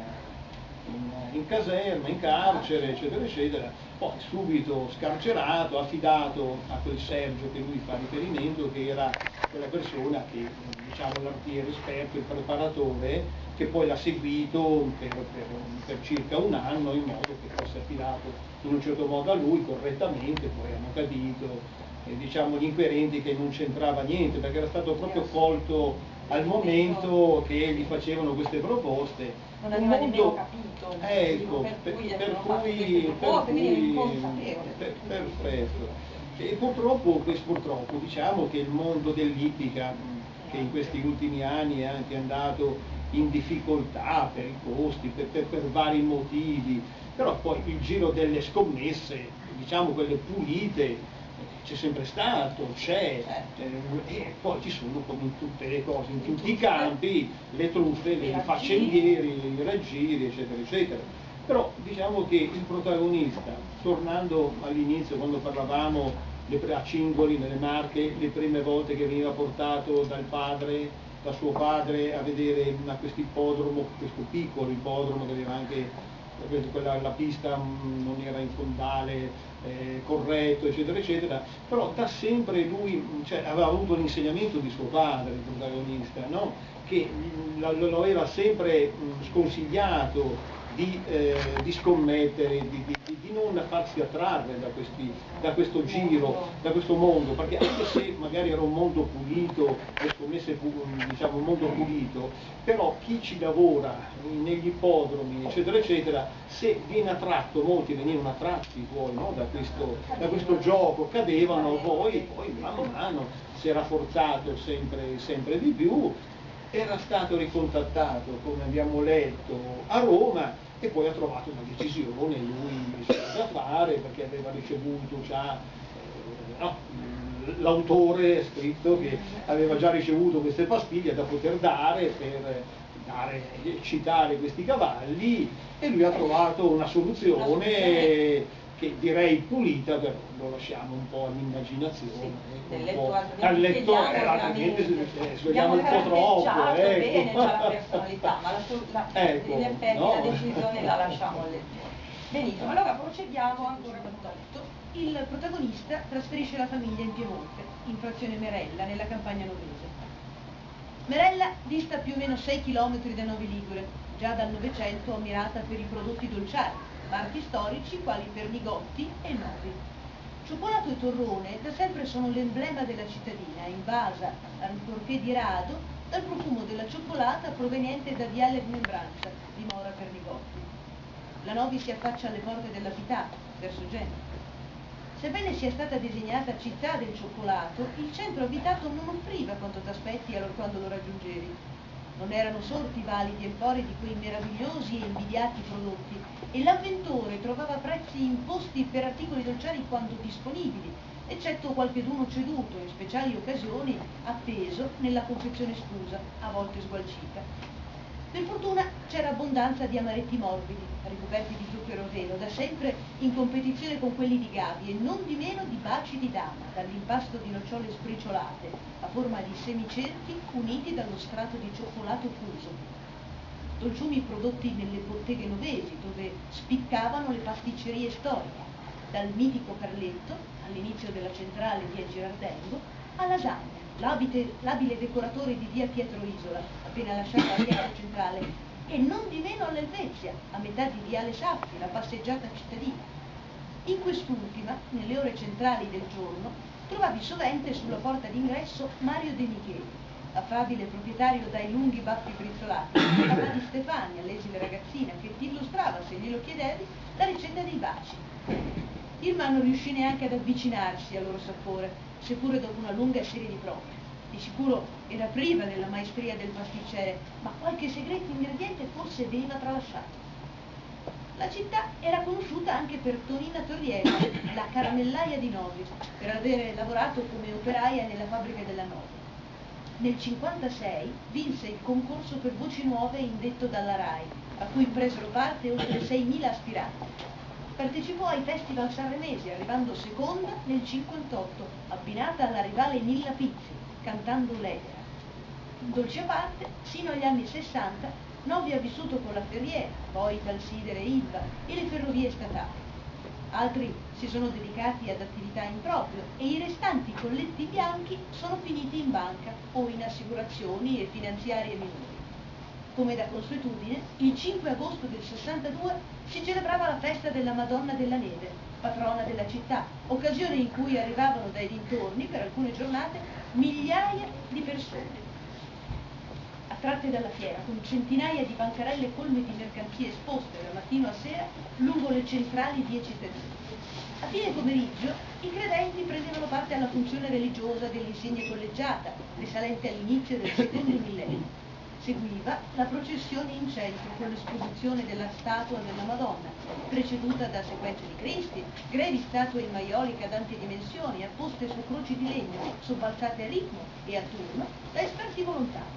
in, in caserma, in carcere, eccetera, eccetera. Poi subito scarcerato, affidato a quel Sergio che lui fa riferimento, che era quella persona che, diciamo, l'artiere esperto, il preparatore, che poi l'ha seguito per, per, per circa un anno in modo che fosse affidato in un certo modo a lui correttamente. Poi hanno capito, eh, diciamo, gli inquirenti che non c'entrava niente, perché era stato proprio colto al momento che gli facevano queste proposte. Non aveva nemmeno capito, ecco, per cui, per cui, per cui per, perfetto. E purtroppo, purtroppo diciamo che il mondo dell'ippica, che in questi ultimi anni è anche andato in difficoltà per i costi, per, per, per vari motivi, però poi il giro delle scommesse, diciamo quelle pulite, c'è sempre stato, c'è, eh, e poi ci sono come in tutte le cose, in tutti i campi, le truffe, i faccendieri, i raggiri, eccetera, eccetera. Però diciamo che il protagonista, tornando all'inizio quando parlavamo le, a Cingoli, nelle Marche, le prime volte che veniva portato dal padre, da suo padre, a vedere a questo ippodromo, questo piccolo ippodromo che aveva anche quella, la pista mh, non era in fondale eh, corretto, eccetera, eccetera, però da sempre lui cioè, aveva avuto l'insegnamento di suo padre, il protagonista, no? Che mh, lo, lo aveva sempre mh, sconsigliato di, eh, di scommettere, di, di, di non farsi attrarre da, questi, da questo giro, da questo mondo, perché anche se magari era un mondo pulito, le scommesse diciamo un mondo pulito, però chi ci lavora negli ippodromi, eccetera, eccetera, se viene attratto, molti venivano attratti poi no? da, questo, da questo gioco, cadevano, poi, poi mano a mano si è rafforzato sempre, sempre di più. Era stato ricontattato, come abbiamo letto, a Roma e poi ha trovato una decisione lui da fare perché aveva ricevuto già, eh, no, l'autore ha scritto che aveva già ricevuto queste pastiglie da poter dare per dare, eccitare questi cavalli e lui ha trovato una soluzione che direi pulita, però lo lasciamo un po' all'immaginazione, sì, ecco, al lettore, altrimenti svegliamo un po' troppo, ecco. Bene, c'ha la personalità, ma la, la, ecco, in effetti no? la decisione la lasciamo al lettore. Benissimo, allora procediamo ancora con Totto. Il protagonista trasferisce la famiglia in Piemonte, in frazione Merella, nella campagna novese. Merella dista più o meno sei chilometri da Novi Ligure, già dal Novecento ammirata per i prodotti dolciari, marchi storici quali Pernigotti e Novi. Cioccolato e torrone da sempre sono l'emblema della cittadina, invasa, ancorché di rado, dal profumo della cioccolata proveniente da Viale Rimembranza, dimora Pernigotti. La Novi si affaccia alle porte dell'abitato, verso Genova. Sebbene sia stata designata città del cioccolato, il centro abitato non offriva quanto t'aspetti allorquando lo raggiungevi. Non erano sorti validi empori di quei meravigliosi e invidiati prodotti e l'avventore trovava prezzi imposti per articoli dolciari quanto disponibili, eccetto qualcheduno ceduto in speciali occasioni appeso nella confezione sfusa, a volte sgualcita. Per fortuna c'era abbondanza di amaretti morbidi, ricoperti di zucchero vero, da sempre in competizione con quelli di Gavi e non di meno di baci di dama, dall'impasto di nocciole sbriciolate, a forma di semicerchi uniti dallo strato di cioccolato fuso. Dolciumi prodotti nelle botteghe novesi, dove spiccavano le pasticcerie storiche, dal mitico Carletto, all'inizio della centrale via Girardengo, a Lasagna, l'abile, l'abile decoratore di via Pietro Isola, appena lasciata la piazza centrale, e non di meno all'Elvezia, a metà di viale Saffi, la passeggiata cittadina. In quest'ultima, nelle ore centrali del giorno, trovavi sovente sulla porta d'ingresso Mario De Micheli, affabile proprietario dai lunghi baffi brizzolati, papà di Stefania, l'esile ragazzina, che ti illustrava, se glielo chiedevi, la ricetta dei baci. Irma non riuscì neanche ad avvicinarsi al loro sapore, seppure dopo una lunga serie di prove. Di sicuro era priva della maestria del pasticcere, ma qualche segreto ingrediente forse veniva tralasciato. La città era conosciuta anche per Tonina Torriello, la caramellaia di Novi, per aver lavorato come operaia nella fabbrica della Novi. Nel cinquantasei vinse il concorso per voci nuove indetto dalla RAI, a cui presero parte oltre seimila aspiranti. Partecipò ai festival sanremesi, arrivando seconda nel cinquantotto, abbinata alla rivale Nilla Pizzi, cantando L'Edera. Dolce a parte, sino agli anni sessanta, Novi ha vissuto con la Ferriera, poi Talsidere Ilva e le ferrovie statali. Altri si sono dedicati ad attività in proprio e i restanti colletti bianchi sono finiti in banca o in assicurazioni e finanziarie minori. Come da consuetudine, il cinque agosto del sessantadue si celebrava la festa della Madonna della Neve, patrona della città, occasione in cui arrivavano dai dintorni per alcune giornate migliaia di persone. Attratte dalla fiera, con centinaia di bancarelle colme di mercanzie esposte da mattino a sera lungo le centrali vie cittadine. A fine pomeriggio i credenti prendevano parte alla funzione religiosa dell'insigne collegiata, risalente all'inizio del secondo millennio. Seguiva la processione in centro con l'esposizione della statua della Madonna, preceduta da sequenze di Cristi, grevi statue in maiolica ad ampie dimensioni, apposte su croci di legno, sobbalzate a ritmo e a turno da esperti volontari.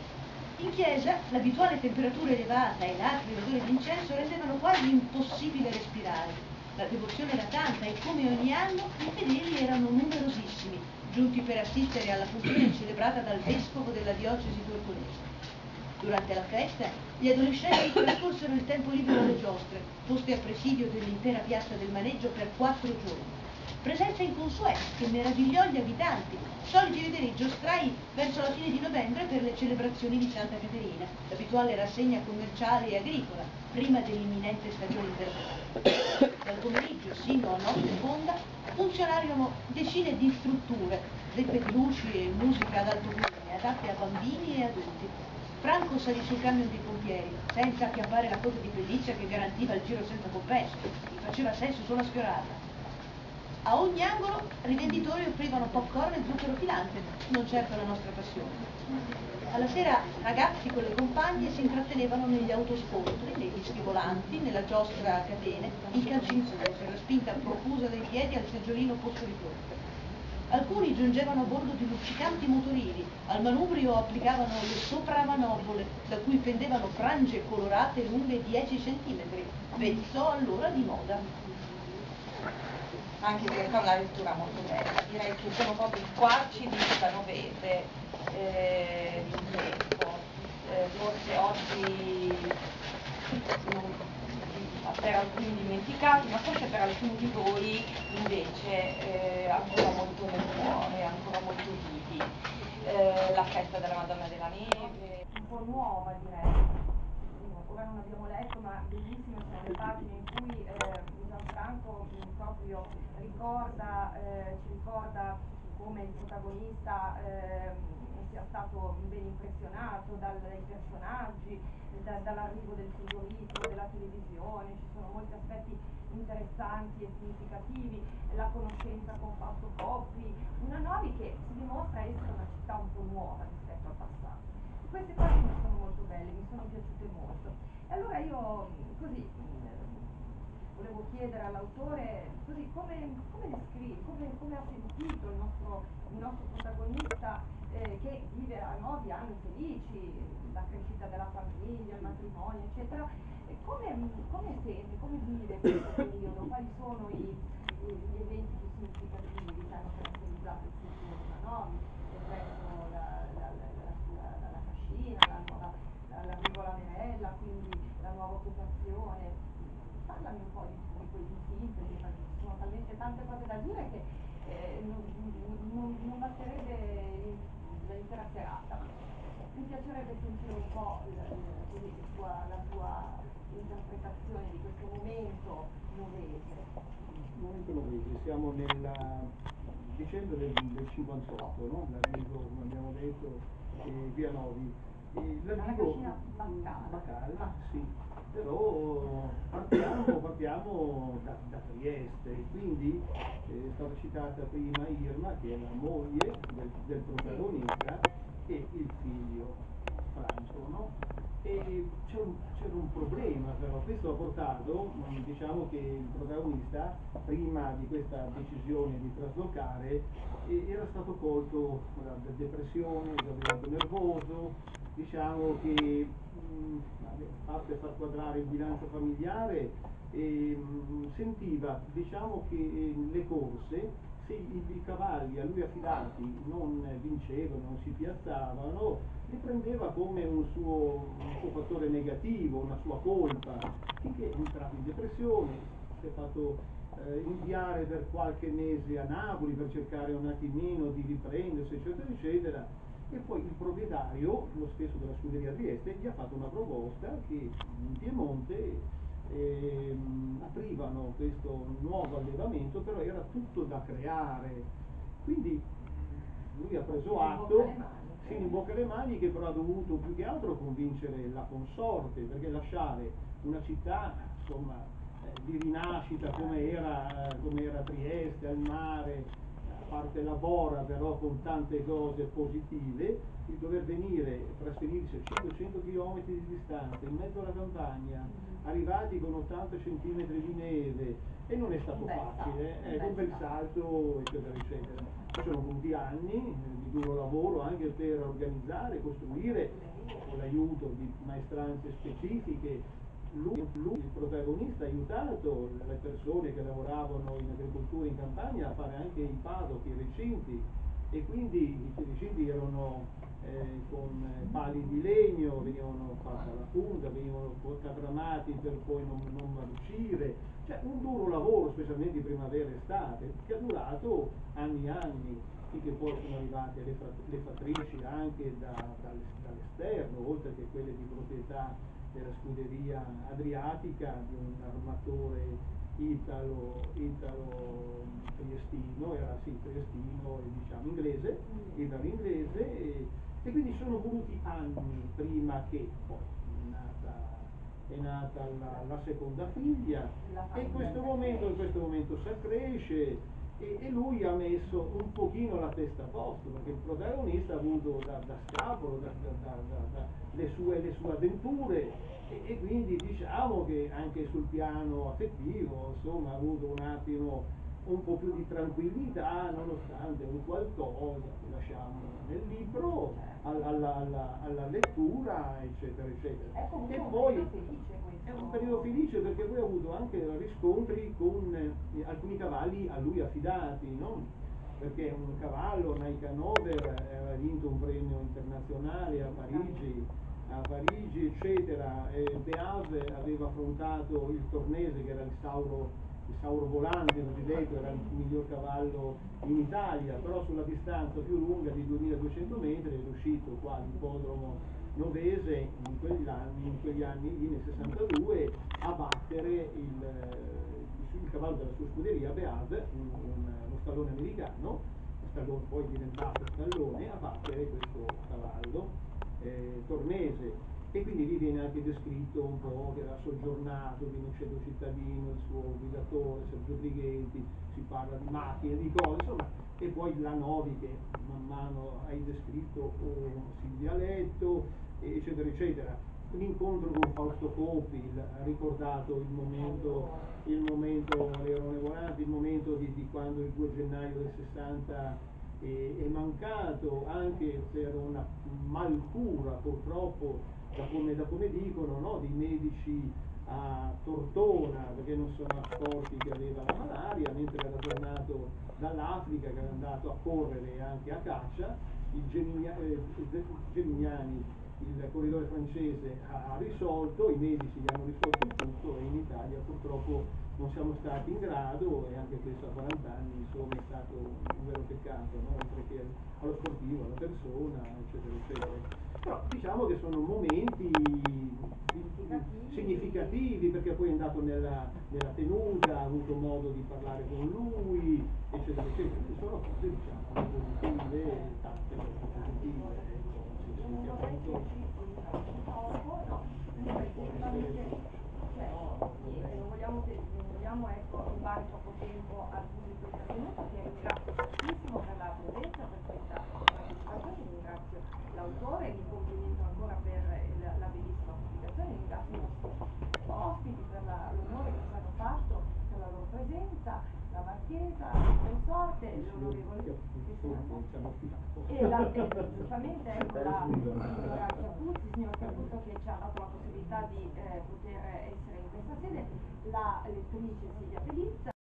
In chiesa l'abituale temperatura elevata e l'acre odore di incenso rendevano quasi impossibile respirare. La devozione era tanta e come ogni anno i fedeli erano numerosissimi, giunti per assistere alla funzione celebrata dal vescovo della diocesi tortonese. Durante la festa, gli adolescenti trascorsero il tempo libero alle giostre, poste a presidio dell'intera piazza del maneggio per quattro giorni. Presenza inconsueta che meravigliò gli abitanti, soliti vedere i giostrai verso la fine di novembre per le celebrazioni di Santa Caterina, l'abituale rassegna commerciale e agricola, prima dell'imminente stagione invernale. Dal pomeriggio sino a notte fonda funzionarono decine di strutture, zeppe di luci e musica ad alto volume, adatte a bambini e adulti. Franco salì sul camion dei pompieri, senza acchiappare la coda di pelliccia che garantiva il giro senza compenso, gli faceva senso solo a sfiorarla. A ogni angolo rivenditori offrivano popcorn e zucchero filante, non certo la nostra passione. Alla sera ragazzi con le compagne si intrattenevano negli autoscontri, nei dischi volanti, nella giostra a catene, in calcinculo, per la spinta profusa dei piedi al seggiolino posto di fronte. Alcuni giungevano a bordo di luccicanti motorini, al manubrio applicavano le sopramanopole, da cui pendevano frange colorate lunghe dieci centimetri, vezzo allora di moda. Anche questa è una lettura molto bella, direi che sono proprio i squarci di Genovese, eh, di un tempo, eh, forse oggi non, per alcuni dimenticati, ma forse per alcuni di voi invece eh, ancora molto nel cuore, ancora molto vivi. Eh, la festa della Madonna della Neve. Un po' nuova direi, ancora non abbiamo letto, ma bellissime sono le pagine in cui eh, Gianfranco mh, proprio ricorda, eh, ci ricorda come il protagonista eh, sia stato ben impressionato dal, dai personaggi, da, dall'arrivo del frigoritmo, della televisione, ci sono molti aspetti interessanti e significativi, la conoscenza con Fausto Coppi, una Novi che si dimostra essere una città un po' nuova rispetto al passato. Queste pagine sono molto belle, mi sono piaciute molto. E allora io così volevo chiedere all'autore così come, come descrive, come, come ha sentito il nostro, il nostro protagonista eh, che vive a Novi anni felici, la crescita della famiglia, il matrimonio, eccetera. E come, come sente, come vive questo periodo? Quali sono i, i, gli eventi più significativi che hanno caratterizzato il futuro di Novi, presso la, la, la, la, la, la, la cascina, la nuova, l'arrivo alla Merella, quindi la nuova occupazione. Parlami un po' di, di quei sintesi, perché ci sono talmente tante cose da dire che eh, non, non, non basterebbe l'intera serata. Mi piacerebbe sentire un po' la, la, la, tua, la tua interpretazione di questo momento novese. Momento novese, siamo nel dicembre del, del cinquantotto, no? L'arrivo, come abbiamo detto, eh, via Novi. E l'arrivo Baccale, sì. Però partiamo, partiamo da, da Trieste, quindi eh, è stata citata prima Irma, che è la moglie del, del protagonista, e il figlio Franco, no? E c'era un, c'era un problema, però questo ha portato, diciamo che il protagonista, prima di questa decisione di traslocare, era stato colto da depressione, da diventato nervoso, diciamo che mh, a parte far quadrare il bilancio familiare, e, mh, sentiva, diciamo che le corse, se i, i cavalli a lui affidati non vincevano, non si piazzavano, li prendeva come un suo, un suo fattore negativo, una sua colpa, finché è entrato in depressione, si è fatto eh, inviare per qualche mese a Napoli per cercare un attimino di riprendersi, eccetera, eccetera. E poi il proprietario, lo stesso della scuderia Trieste, gli ha fatto una proposta che in Piemonte ehm, aprivano questo nuovo allevamento, però era tutto da creare, quindi lui ha preso atto, si rimbocca le mani, che però ha dovuto più che altro convincere la consorte, perché lasciare una città, insomma, eh, di rinascita come era, come era Trieste, al mare, a parte la Bora però con tante cose positive, il dover venire, trasferirsi a cinquecento chilometri di distanza, in mezzo alla campagna, arrivati con ottanta centimetri di neve, e non è stato facile, è un bel salto, eccetera, eccetera. Ci sono voluti anni di duro lavoro anche per organizzare, costruire, con l'aiuto di maestranze specifiche. Lui, lui, il protagonista, ha aiutato le persone che lavoravano in agricoltura in campagna a fare anche i paddock, i recinti, e quindi i tiricidi erano eh, con pali di legno, venivano fatta la punta, venivano cadramati per poi non, non marcire, cioè un duro lavoro, specialmente in primavera e estate, che ha durato anni e anni, finché poi sono arrivate le, le fattrici anche da, dal, dall'esterno, oltre che quelle di proprietà della scuderia adriatica di un armatore italo, italo triestino, era sì triestino diciamo inglese, italo inglese e, e quindi sono voluti anni prima che poi è nata, è nata la, la seconda figlia e in questo momento, in questo momento si accresce e, e lui ha messo un pochino la testa a posto perché il protagonista ha avuto da, da scapolo da, da, da, da, da, le, sue, le sue avventure e, e quindi diciamo che anche sul piano affettivo insomma ha avuto un attimo un po' più di tranquillità nonostante un qualcosa che lasciamo nel libro alla, alla, alla, alla lettura eccetera eccetera è comunque e un poi periodo felice questo. è un periodo felice perché poi ha avuto anche riscontri con eh, alcuni cavalli a lui affidati, no? Perché un cavallo, Nike Hanover, aveva vinto un premio internazionale a Parigi, a Parigi eccetera, e Beave aveva affrontato il Tornese che era il Sauro, il Sauro volante cosiddetto, era il miglior cavallo in Italia, però sulla distanza più lunga di duemiladuecento metri è riuscito qua all'ippodromo Novese in quegli anni, in quegli anni lì nel sessantadue a battere il, il cavallo della sua scuderia Beave, un, un, uno stallone americano, stallone poi diventato stallone, a battere questo cavallo eh, tornese e quindi lì viene anche descritto un po' che era soggiornato di Noceto Cittadino, il suo guidatore Sergio Brighenti, si parla di macchine, di cose, insomma, e poi la Novi che man mano hai descritto oh, Silvia Letto, eccetera eccetera. L'incontro con Fausto Coppi ha ricordato il momento, il momento Leone Volante, il momento di, di quando il due gennaio del sessanta è, è mancato anche per una malcura purtroppo da come, da come dicono, no? Dei medici a Tortona perché non sono accorti che aveva la malaria mentre era tornato dall'Africa che era andato a correre anche a caccia. Il Gemigna, eh, Gemignani, il corridore francese, ha, ha risolto, i medici gli hanno risolto il tutto e in Italia purtroppo non siamo stati in grado e anche questo a quaranta anni insomma è stato un vero peccato, no? Oltre che allo sportivo, alla persona eccetera eccetera. Però diciamo che sono momenti significativi, significativi perché poi è andato nella, nella tenuta, ha avuto modo di parlare con lui eccetera eccetera, quindi sono cose diciamo positive, tante cose positive, ecco, sì, sì, che appunto troppo, no, effettivamente, cioè, niente, non vogliamo, non vogliamo ecco, rubare troppo tempo al pubblico intervenuto, che ringrazio tantissimo per la presenza, per questa partecipazione, ringrazio l'autore, mi complimento ancora per la, la bellissima pubblicazione, ringrazio i nostri ospiti per la, l'onore che ci hanno fatto, per la loro presenza, la Marchesa, il consorte, l'onorevole e, la, e giustamente ecco la signora Chiapuzzi, signor Caputo che ci ha dato la possibilità di eh, poter essere in questa sede, la lettrice Silvia Pelizza.